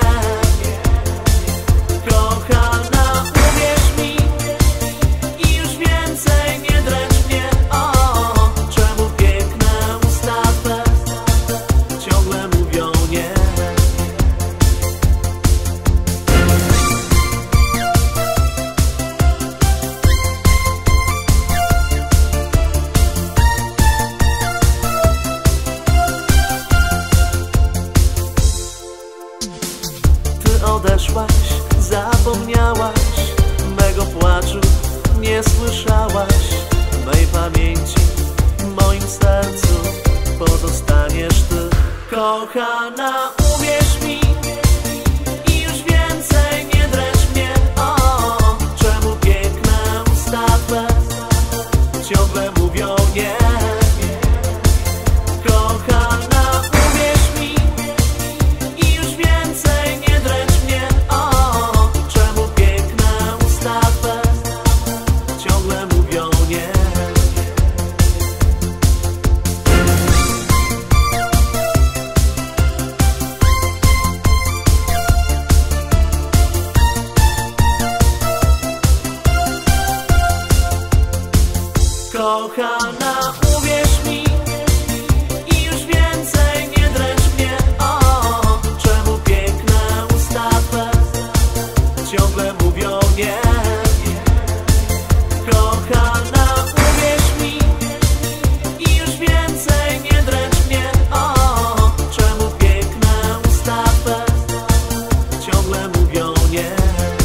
Kochana, uwierz mi i już więcej nie dręcz mnie. O, czemu piękne usta twe ciągle mówią nie. Ty odeszłaś, zapomniałaś mego płaczu, nie słyszałaś mej pamięci, w moim sercu pozostaniesz ty. Kochana, uwierz mi i już więcej nie dręcz mnie. O, czemu piękne usta twe ciągle mówią nie. Kochana, uwierz mi i już więcej nie dręcz mnie. O, czemu piękne usta twe ciągle mówią nie. Kochana, uwierz mi i już więcej nie dręcz mnie. O, czemu piękne usta twe ciągle mówią nie. Kochana, uwierz mi i już więcej nie dręcz mnie. O, czemu piękne usta twe ciągle mówią nie.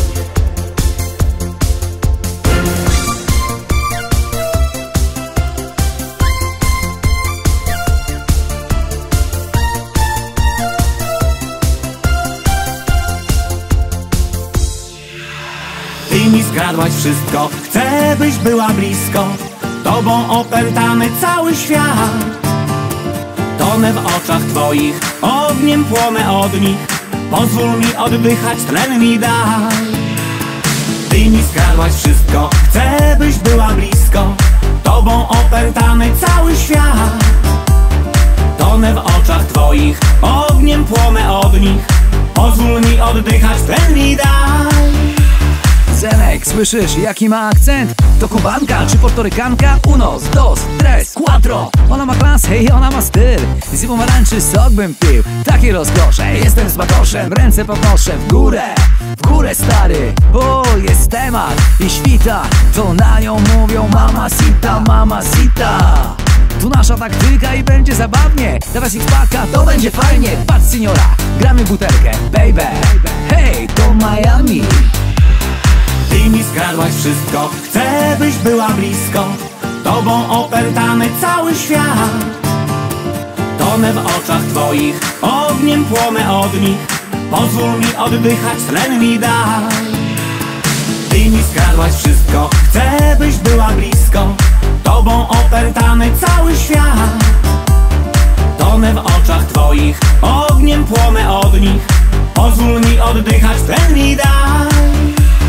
Ty mi skradłaś wszystko, chcę byś była blisko. Tobą opętany cały świat. Tonę w oczach twoich, ogniem płonę od nich. Pozwól mi oddychać, tlen mi daj. Ty mi skradłaś wszystko, chcę byś była blisko. Tobą opętany cały świat. Tonę w oczach twoich, ogniem płonę od nich. Pozwól mi oddychać, tlen mi daj. Zenek, słyszysz jaki ma akcent? To kubanka czy portorykanka? Unos, dos, tres, cuatro. Ona ma klasę i ona ma styl. Z pomarańczy sok bym pił, takie rozkosze. Jestem z batoszem, ręce podnoszę w górę stary. O, jest temat i świta, to na nią mówią mamacita, mamacita. Tu nasza taktyka i będzie zabawnie. Dawać X-Packa, to będzie fajnie. Patrz seniora, gramy butelkę, baby. Hej, to Miami. Ty mi skradłaś wszystko, chcę byś była blisko. Tobą opętany cały świat. Tonę w oczach twoich, ogniem płonę od nich. Pozwól mi oddychać, tlen mi daj. Ty mi skradłaś wszystko, chcę byś była blisko. Tobą opętany cały świat. Tonę w oczach twoich, ogniem płonę od nich. Pozwól mi oddychać, tlen mi daj.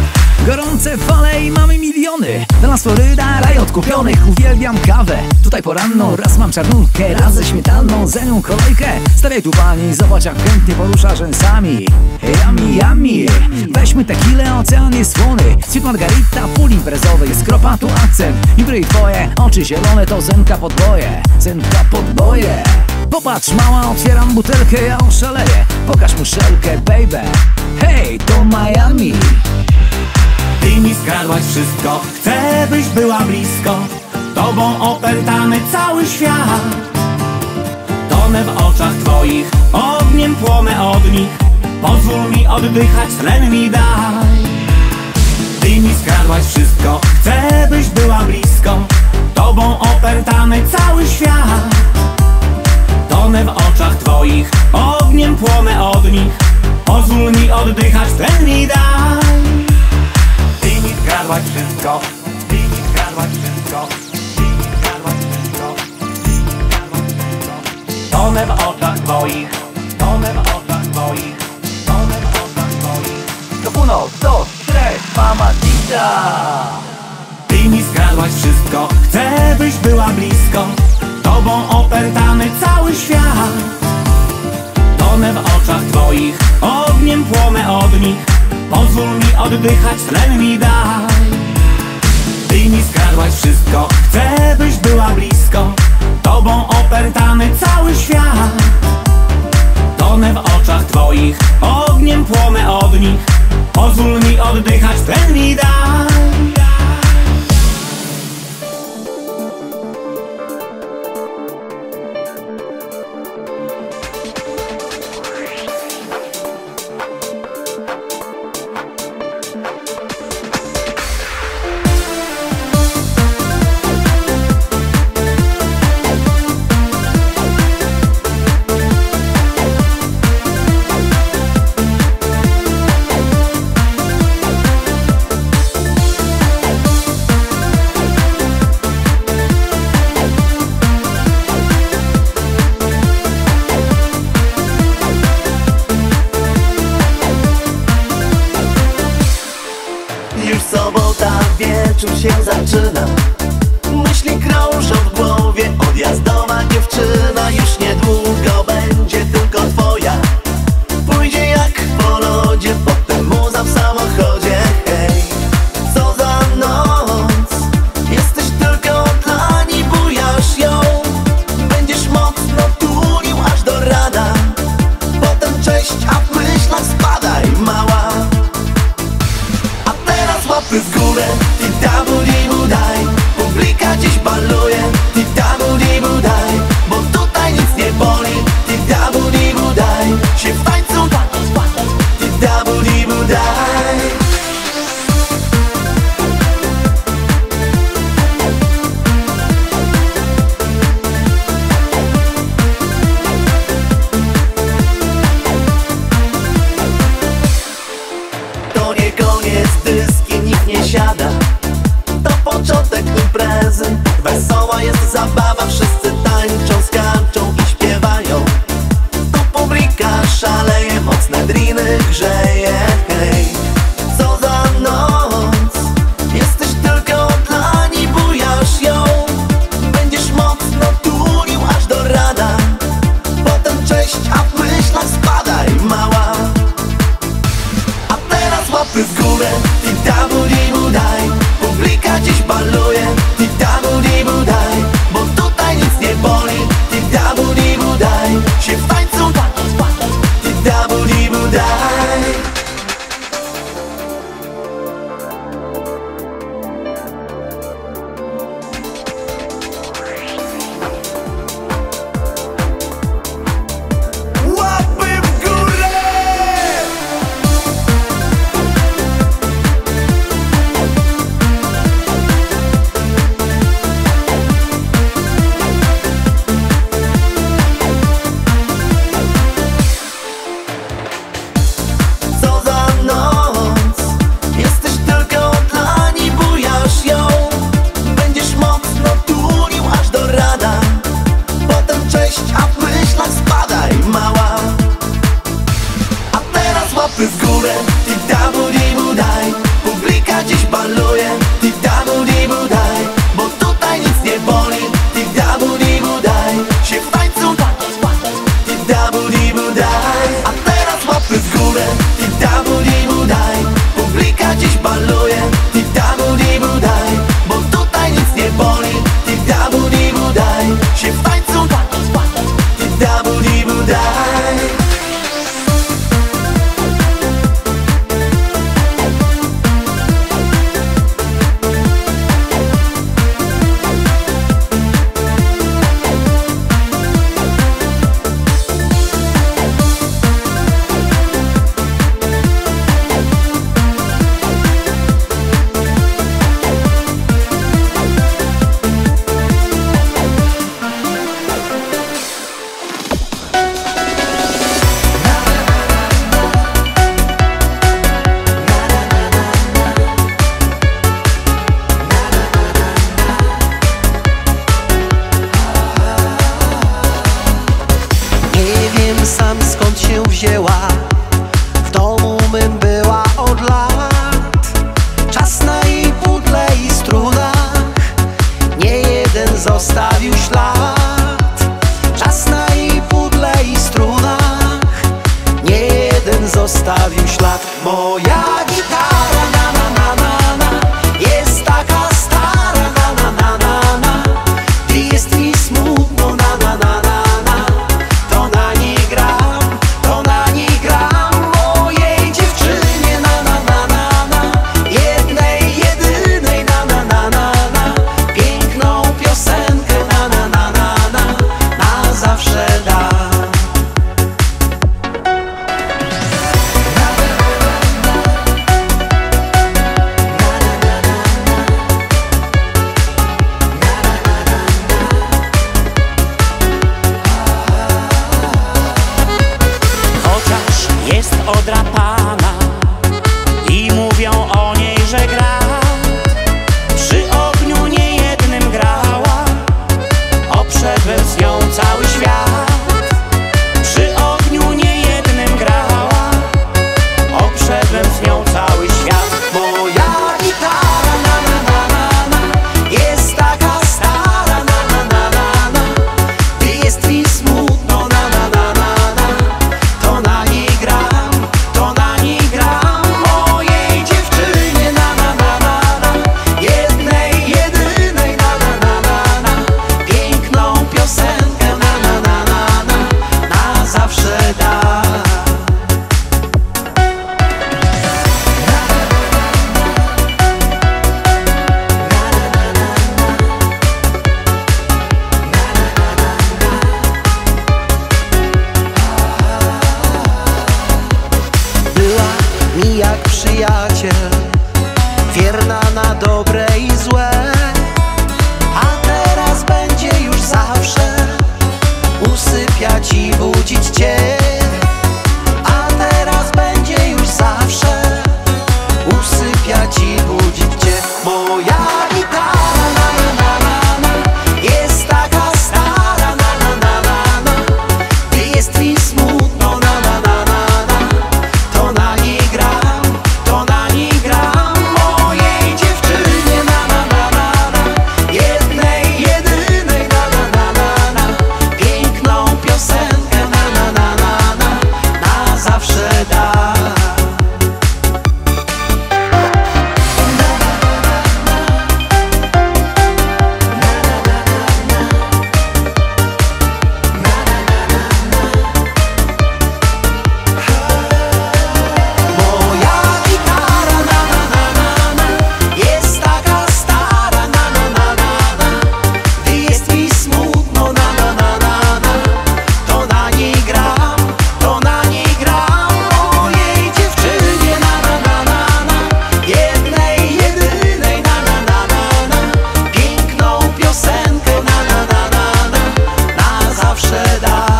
Gorące fale i mamy miliony. Dla nas Floryda, raj odkupionych. Uwielbiam kawę, tutaj poranną. Raz mam czarnunkę, raz ze śmietaną. Za nią kolejkę, stawiaj tu pani. Zobacz jak chętnie porusza rzęsami. Yummy, yummy. Weźmy tequilę, ocean jest słony. Sweet margarita, pól imprezowy. Skropa tu akcent, i twoje oczy zielone to zenka podboje. Zenka podboje. Popatrz mała, otwieram butelkę, ja oszaleję. Pokaż mu szelkę, baby. Hej, to Miami. Ty mi skradłaś wszystko, chcę byś była blisko. Tobą opętany cały świat. Tonę w oczach twoich, ogniem płonę od nich. Pozwól mi oddychać, tlen mi daj. Ty mi skradłaś wszystko, chcę byś była blisko. Tobą opętany cały świat. Tonę w oczach twoich, ogniem płonę od nich. Pozwól mi oddychać, tlen mi daj. Ty mi skradłaś wszystko, ty mi skradłaś wszystko, ty mi skradłaś wszystko, ty mi skradłaś wszystko. Tonę w oczach twoich, tonę w oczach twoich, tonę w oczach twoich. To uno, dos, tres, mamacita. Ty mi skradłaś wszystko, chcę byś była blisko. Tobą opętany cały świat. Tonę w oczach twoich, ogniem płonę od nich. Pozwól mi oddychać, tlen mi daj. Ty mi skradłaś wszystko, chcę byś była blisko. Tobą opętany cały świat. Tonę w oczach twoich, ogniem płonę od nich. Pozwól mi oddychać, tlen mi daj. Już sobota, wieczór się zaczyna. Myśli krążą w głowie, odjazdowa dziewczyna. Już niedługo będzie tylko twoja. Pójdzie jak po lodzie, potem muza w samochodzie. Hej, co za noc, jesteś tylko dla niej, bujasz ją. Będziesz mocno tulił aż do rana. Potem cześć, a w myślach spadaj mała. Łapy w górę, ty dabu-dibu daj. Publika dziś baluje, ty dabu-dibu daj. Bo tutaj nic nie boli, ty dabu-dibu daj. Się w tańcu, ty dabu-dibu daj. To nie koniec dyski, nikt nie siada. To początek imprezy. Wesoła jest zabawa, wszyscy tańczą, skaczą i śpiewają. To publika szaleje, mocne driny grzeje. Hej, co za noc, jesteś tylko dla niej, bujasz ją. Będziesz mocno tulił aż do rana. Potem cześć, a w myślach spadaj mała. Łapy w górę, ty dabu-dibu daj. Publika dziś baluje, ty dabu-dibu daj. Bo tutaj nic nie boli, ty dabu-dibu daj. Się w tańcu, ty dabu-dibu daj. Łapy w górę! wzięła, w domu mym była od lat. Czas na jej pudle i strunach, nie jeden zostawił ślad. Czas na jej pudle i strunach, nie jeden zostawił ślad. Moja gitara na na na na na jest taka stara na na na na na. Gdy jest mi smutno na na na na na, to na niej gram, to na niej gram. Mojej dziewczynie na na na na na, jednej, jedynej na na na na na. Piękną piosenkę na na na na na, na zawsze dam. Chociaż jest odrapana i mówią o niej, że gra, przy ogniu niejednym grała, obszedłem z nią cały świat. Przy ogniu niejednym grała, obszedłem z nią cały świat. Moja gitara na na na na na jest taka stara na na na na na. Gdy jest mi smutno na na na na na, to na niej gram, to na niej gram. Mojej dziewczynie na na na na na, jednej, jedynej na na na na na. Piękną piosenkę na na na na na, na zawsze dam. Była mi jak przyjaciel, wierna na dobre i złe. A teraz będzie już zawsze usypiać i budzić cię. A teraz będzie już zawsze usypiać i budzić cię. Moja gitara na na na na na jest taka stara na na na na na. Gdy jest mi smutno na na na na na, to na niej gram, to na niej gram. Mojej dziewczynie na na na na na, jednej, jedynej na na na na na. Piękną piosenkę na na na na na, na zawsze dam. Moja gitara na na na na na jest taka stara na na na na na. Gdy jest mi smutno na na na na na, to na niej gram, to na niej gram. Mojej dziewczynie na na na na na, jednej, jedynej na na na na na. Piękną piosenkę na na na na na, na zawsze dam.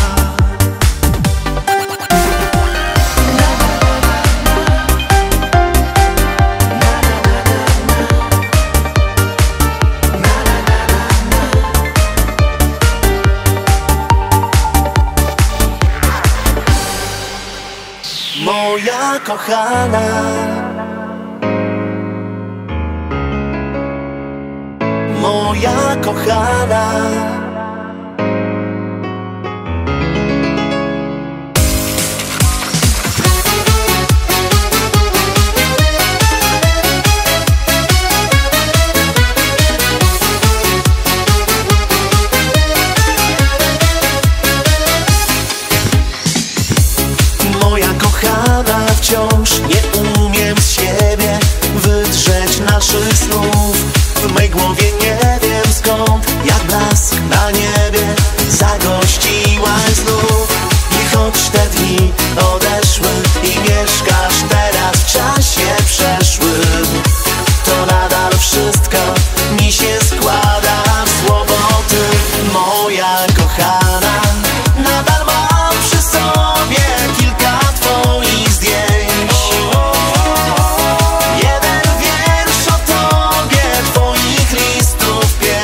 Moja kochana, moja kochana. Moja kochana, wciąż nie umiem z siebie wydrzeć naszych snów. W mej głowie nie wiem skąd, jak blask na niebie, zagościłaś znów. I choć te dni odeszły i mieszkasz teraz w czasie przeszłym, to nadal wszystko mi się składa w słowo ty. Moja kochana, nadal mam przy sobie kilka twoich zdjęć. Jeden wiersz o tobie, twoich listów 5.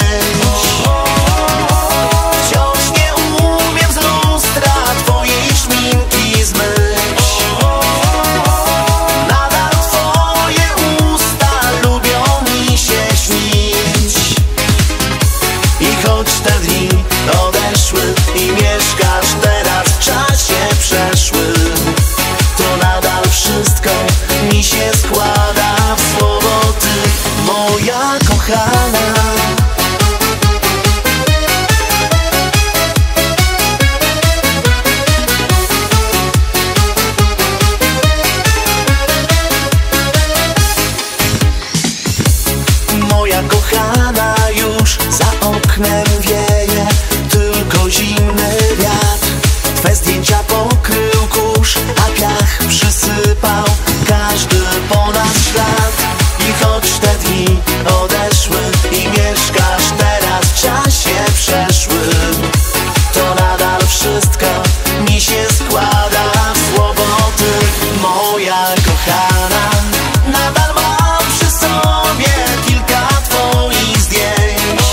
Wciąż nie umiem z lustra twojej szminki zmyć. kochana. Moja kochana, już za oknem wieje tylko zimny wiatr. Twe zdjęcia pokrył kurz, a piach przysypał każdy po nas ślad. I choć te dni odeszły i mieszkasz teraz w czasie przeszłym, to nadal wszystko mi się składa w słowo ty, moja kochana. Nadal mam przy sobie kilka twoich zdjęć,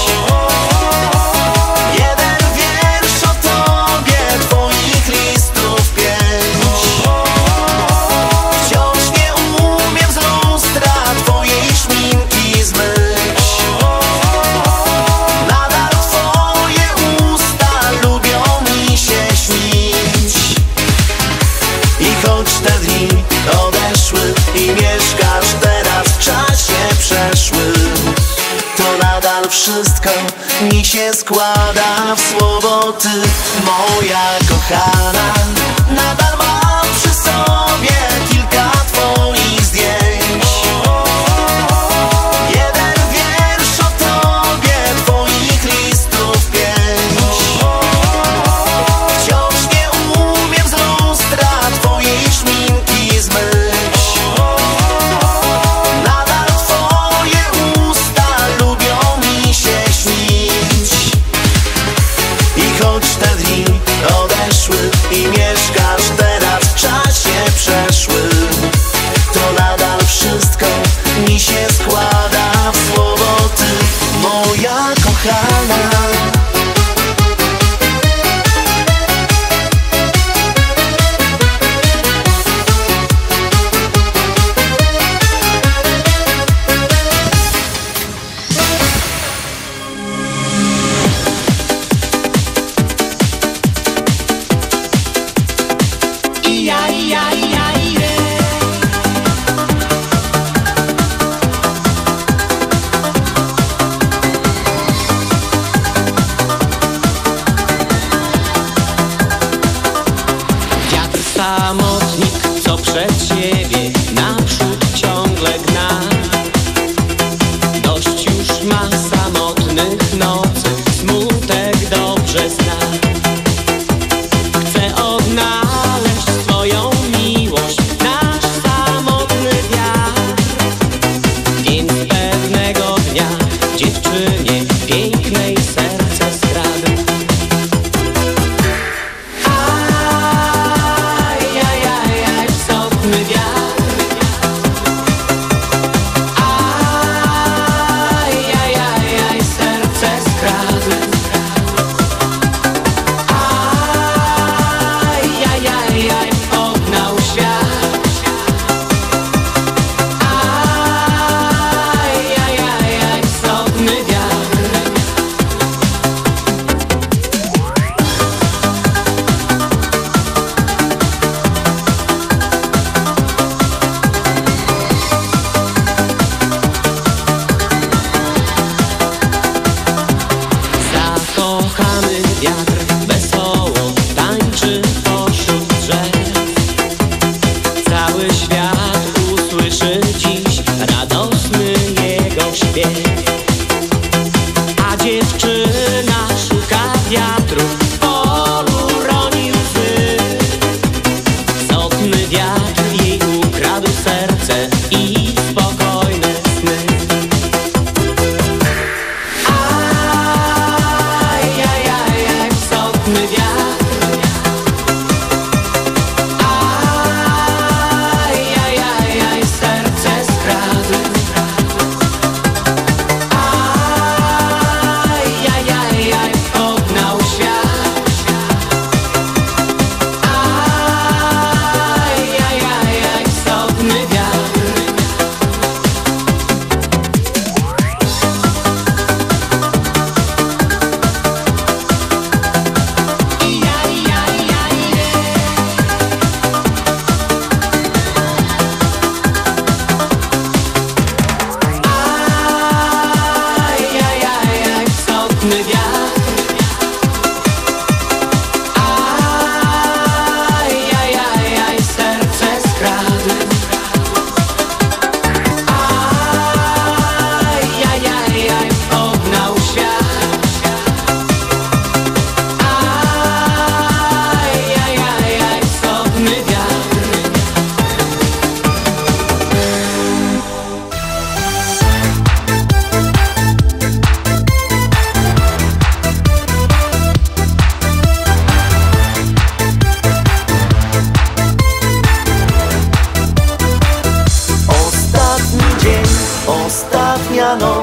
jeden wiersz o tobie, twoich listów 5. Wciąż nie umiem z lustra twojej szminki zmyć. Nadal twoje usta lubią mi się śnić. I choć te dni odeszły i mieszkasz teraz w czasie przeszłym, to nadal wszystko mi się składa w słowo ty, moja kochana. Nadal mam przy sobie kilka twoich zdjęć, jeden wiersz o tobie, twoich listów 5. Wciąż nie umiem z lustra twojej szminki zmyć. Nadal twoje usta lubią mi się śnić. I choć te dni odeszły i mieszkasz teraz w czasie przeszłym, to nadal wszystko mi się składa w słowo ty, moja kochana. Wiatr samotnik, co przed siebie naprzód ciągle gna. Dość już ma samotnych nocy, smutek dobrze zna. Chce odnaleźć swoją miłość, nasz samotny wiatr. Więc pewnego dnia dziewczynie pięknej serce skradł. Ajajajaj, wsotny wiatr. Ajajajaj, serce skradł. Ajajajaj, pognał świat. Ajajajaj, wsotny wiatr. Zakochany wiatr wesoło tańczy pośród drzew. Cały świat usłyszy dziś radosny jego śpiew. A dziewczyna szuka wiatru, w polu roni łzy. Wsotny wiatr jej ukradł serce i spokojne sny. Ajajajaj, wsotny wiatr. Ajajajaj, serce skradł. Ajajajaj,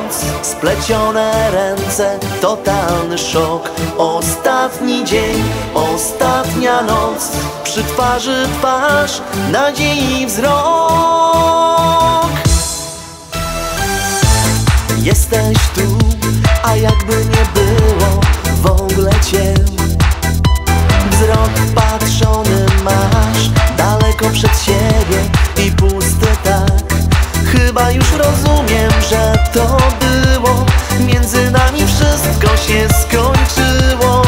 noc, splecione ręce, totalny szok. Ostatni dzień, ostatnia noc, przy twarzy twarz, nadziei wzrok. Jesteś tu, a jakby nie było w ogóle cię. Wzrok patrzony masz daleko przed siebie i pusty tak. Chyba już rozumiem, że to było, między nami wszystko się skończyło.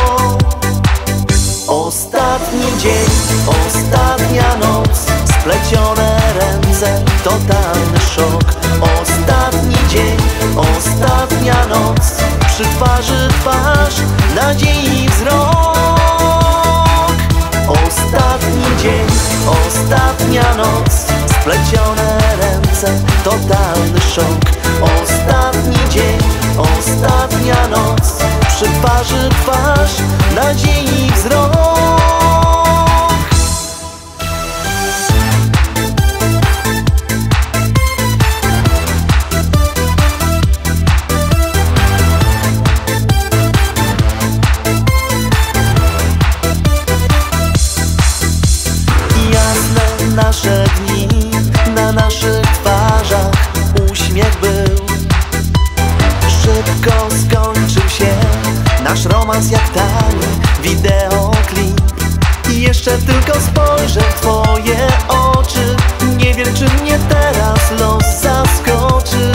Ostatni dzień, ostatnia noc, splecione ręce, totalny szok. Ostatni dzień, ostatnia noc, przy twarzy twarz, nadziei wzrok. Ostatni dzień, ostatnia noc, splecione ręce, totalny szok. Ostatni dzień, ostatnia noc, przy twarzy twarz, nadziei wzrok. Nasze dni, na naszych twarzach uśmiech był. Szybko skończył się nasz romans jak tani wideoklip. I jeszcze tylko spojrzę w twoje oczy, nie wiem czy mnie teraz los zaskoczy.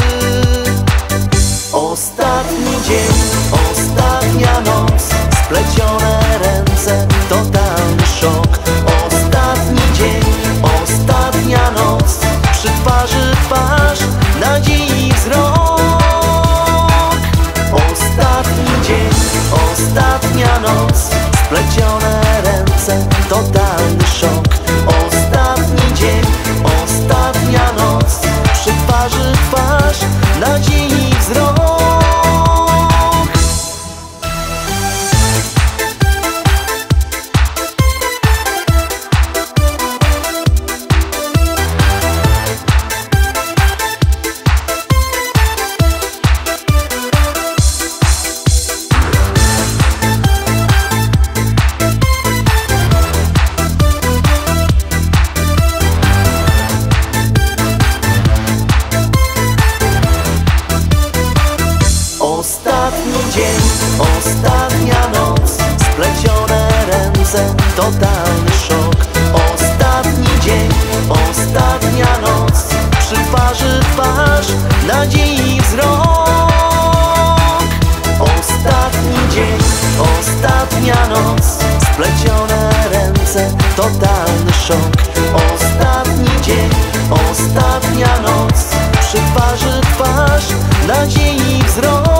Ostatni dzień, ostatnia noc, splecione ręce, totalny szok. Ostatni dzień, ostatnia noc, przy twarzy twarz, nadziei wzrok. Ostatni dzień, ostatnia noc, splecione ręce, totalny szok. Ostatni dzień, ostatnia noc, przy twarzy twarz, nadziei wzrok. Ostatni dzień, ostatnia noc, splecione ręce, totalny szok. Ostatni dzień, ostatnia noc, przy twarzy twarz, nadziei wzrok. Ostatni dzień, ostatnia noc, splecione ręce, totalny szok. Ostatni dzień, ostatnia noc, przy twarzy twarz, nadziei wzrok.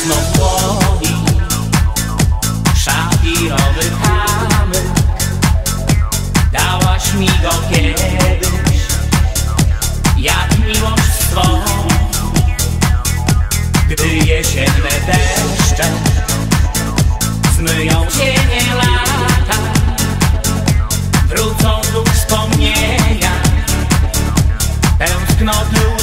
jasno płoni szafirowy kamyk. Dałaś mi go kiedyś jak miłość swą, gdy jesienne deszcze zmyją cienie lata, wrócą tu wspomnienia, tęsknoty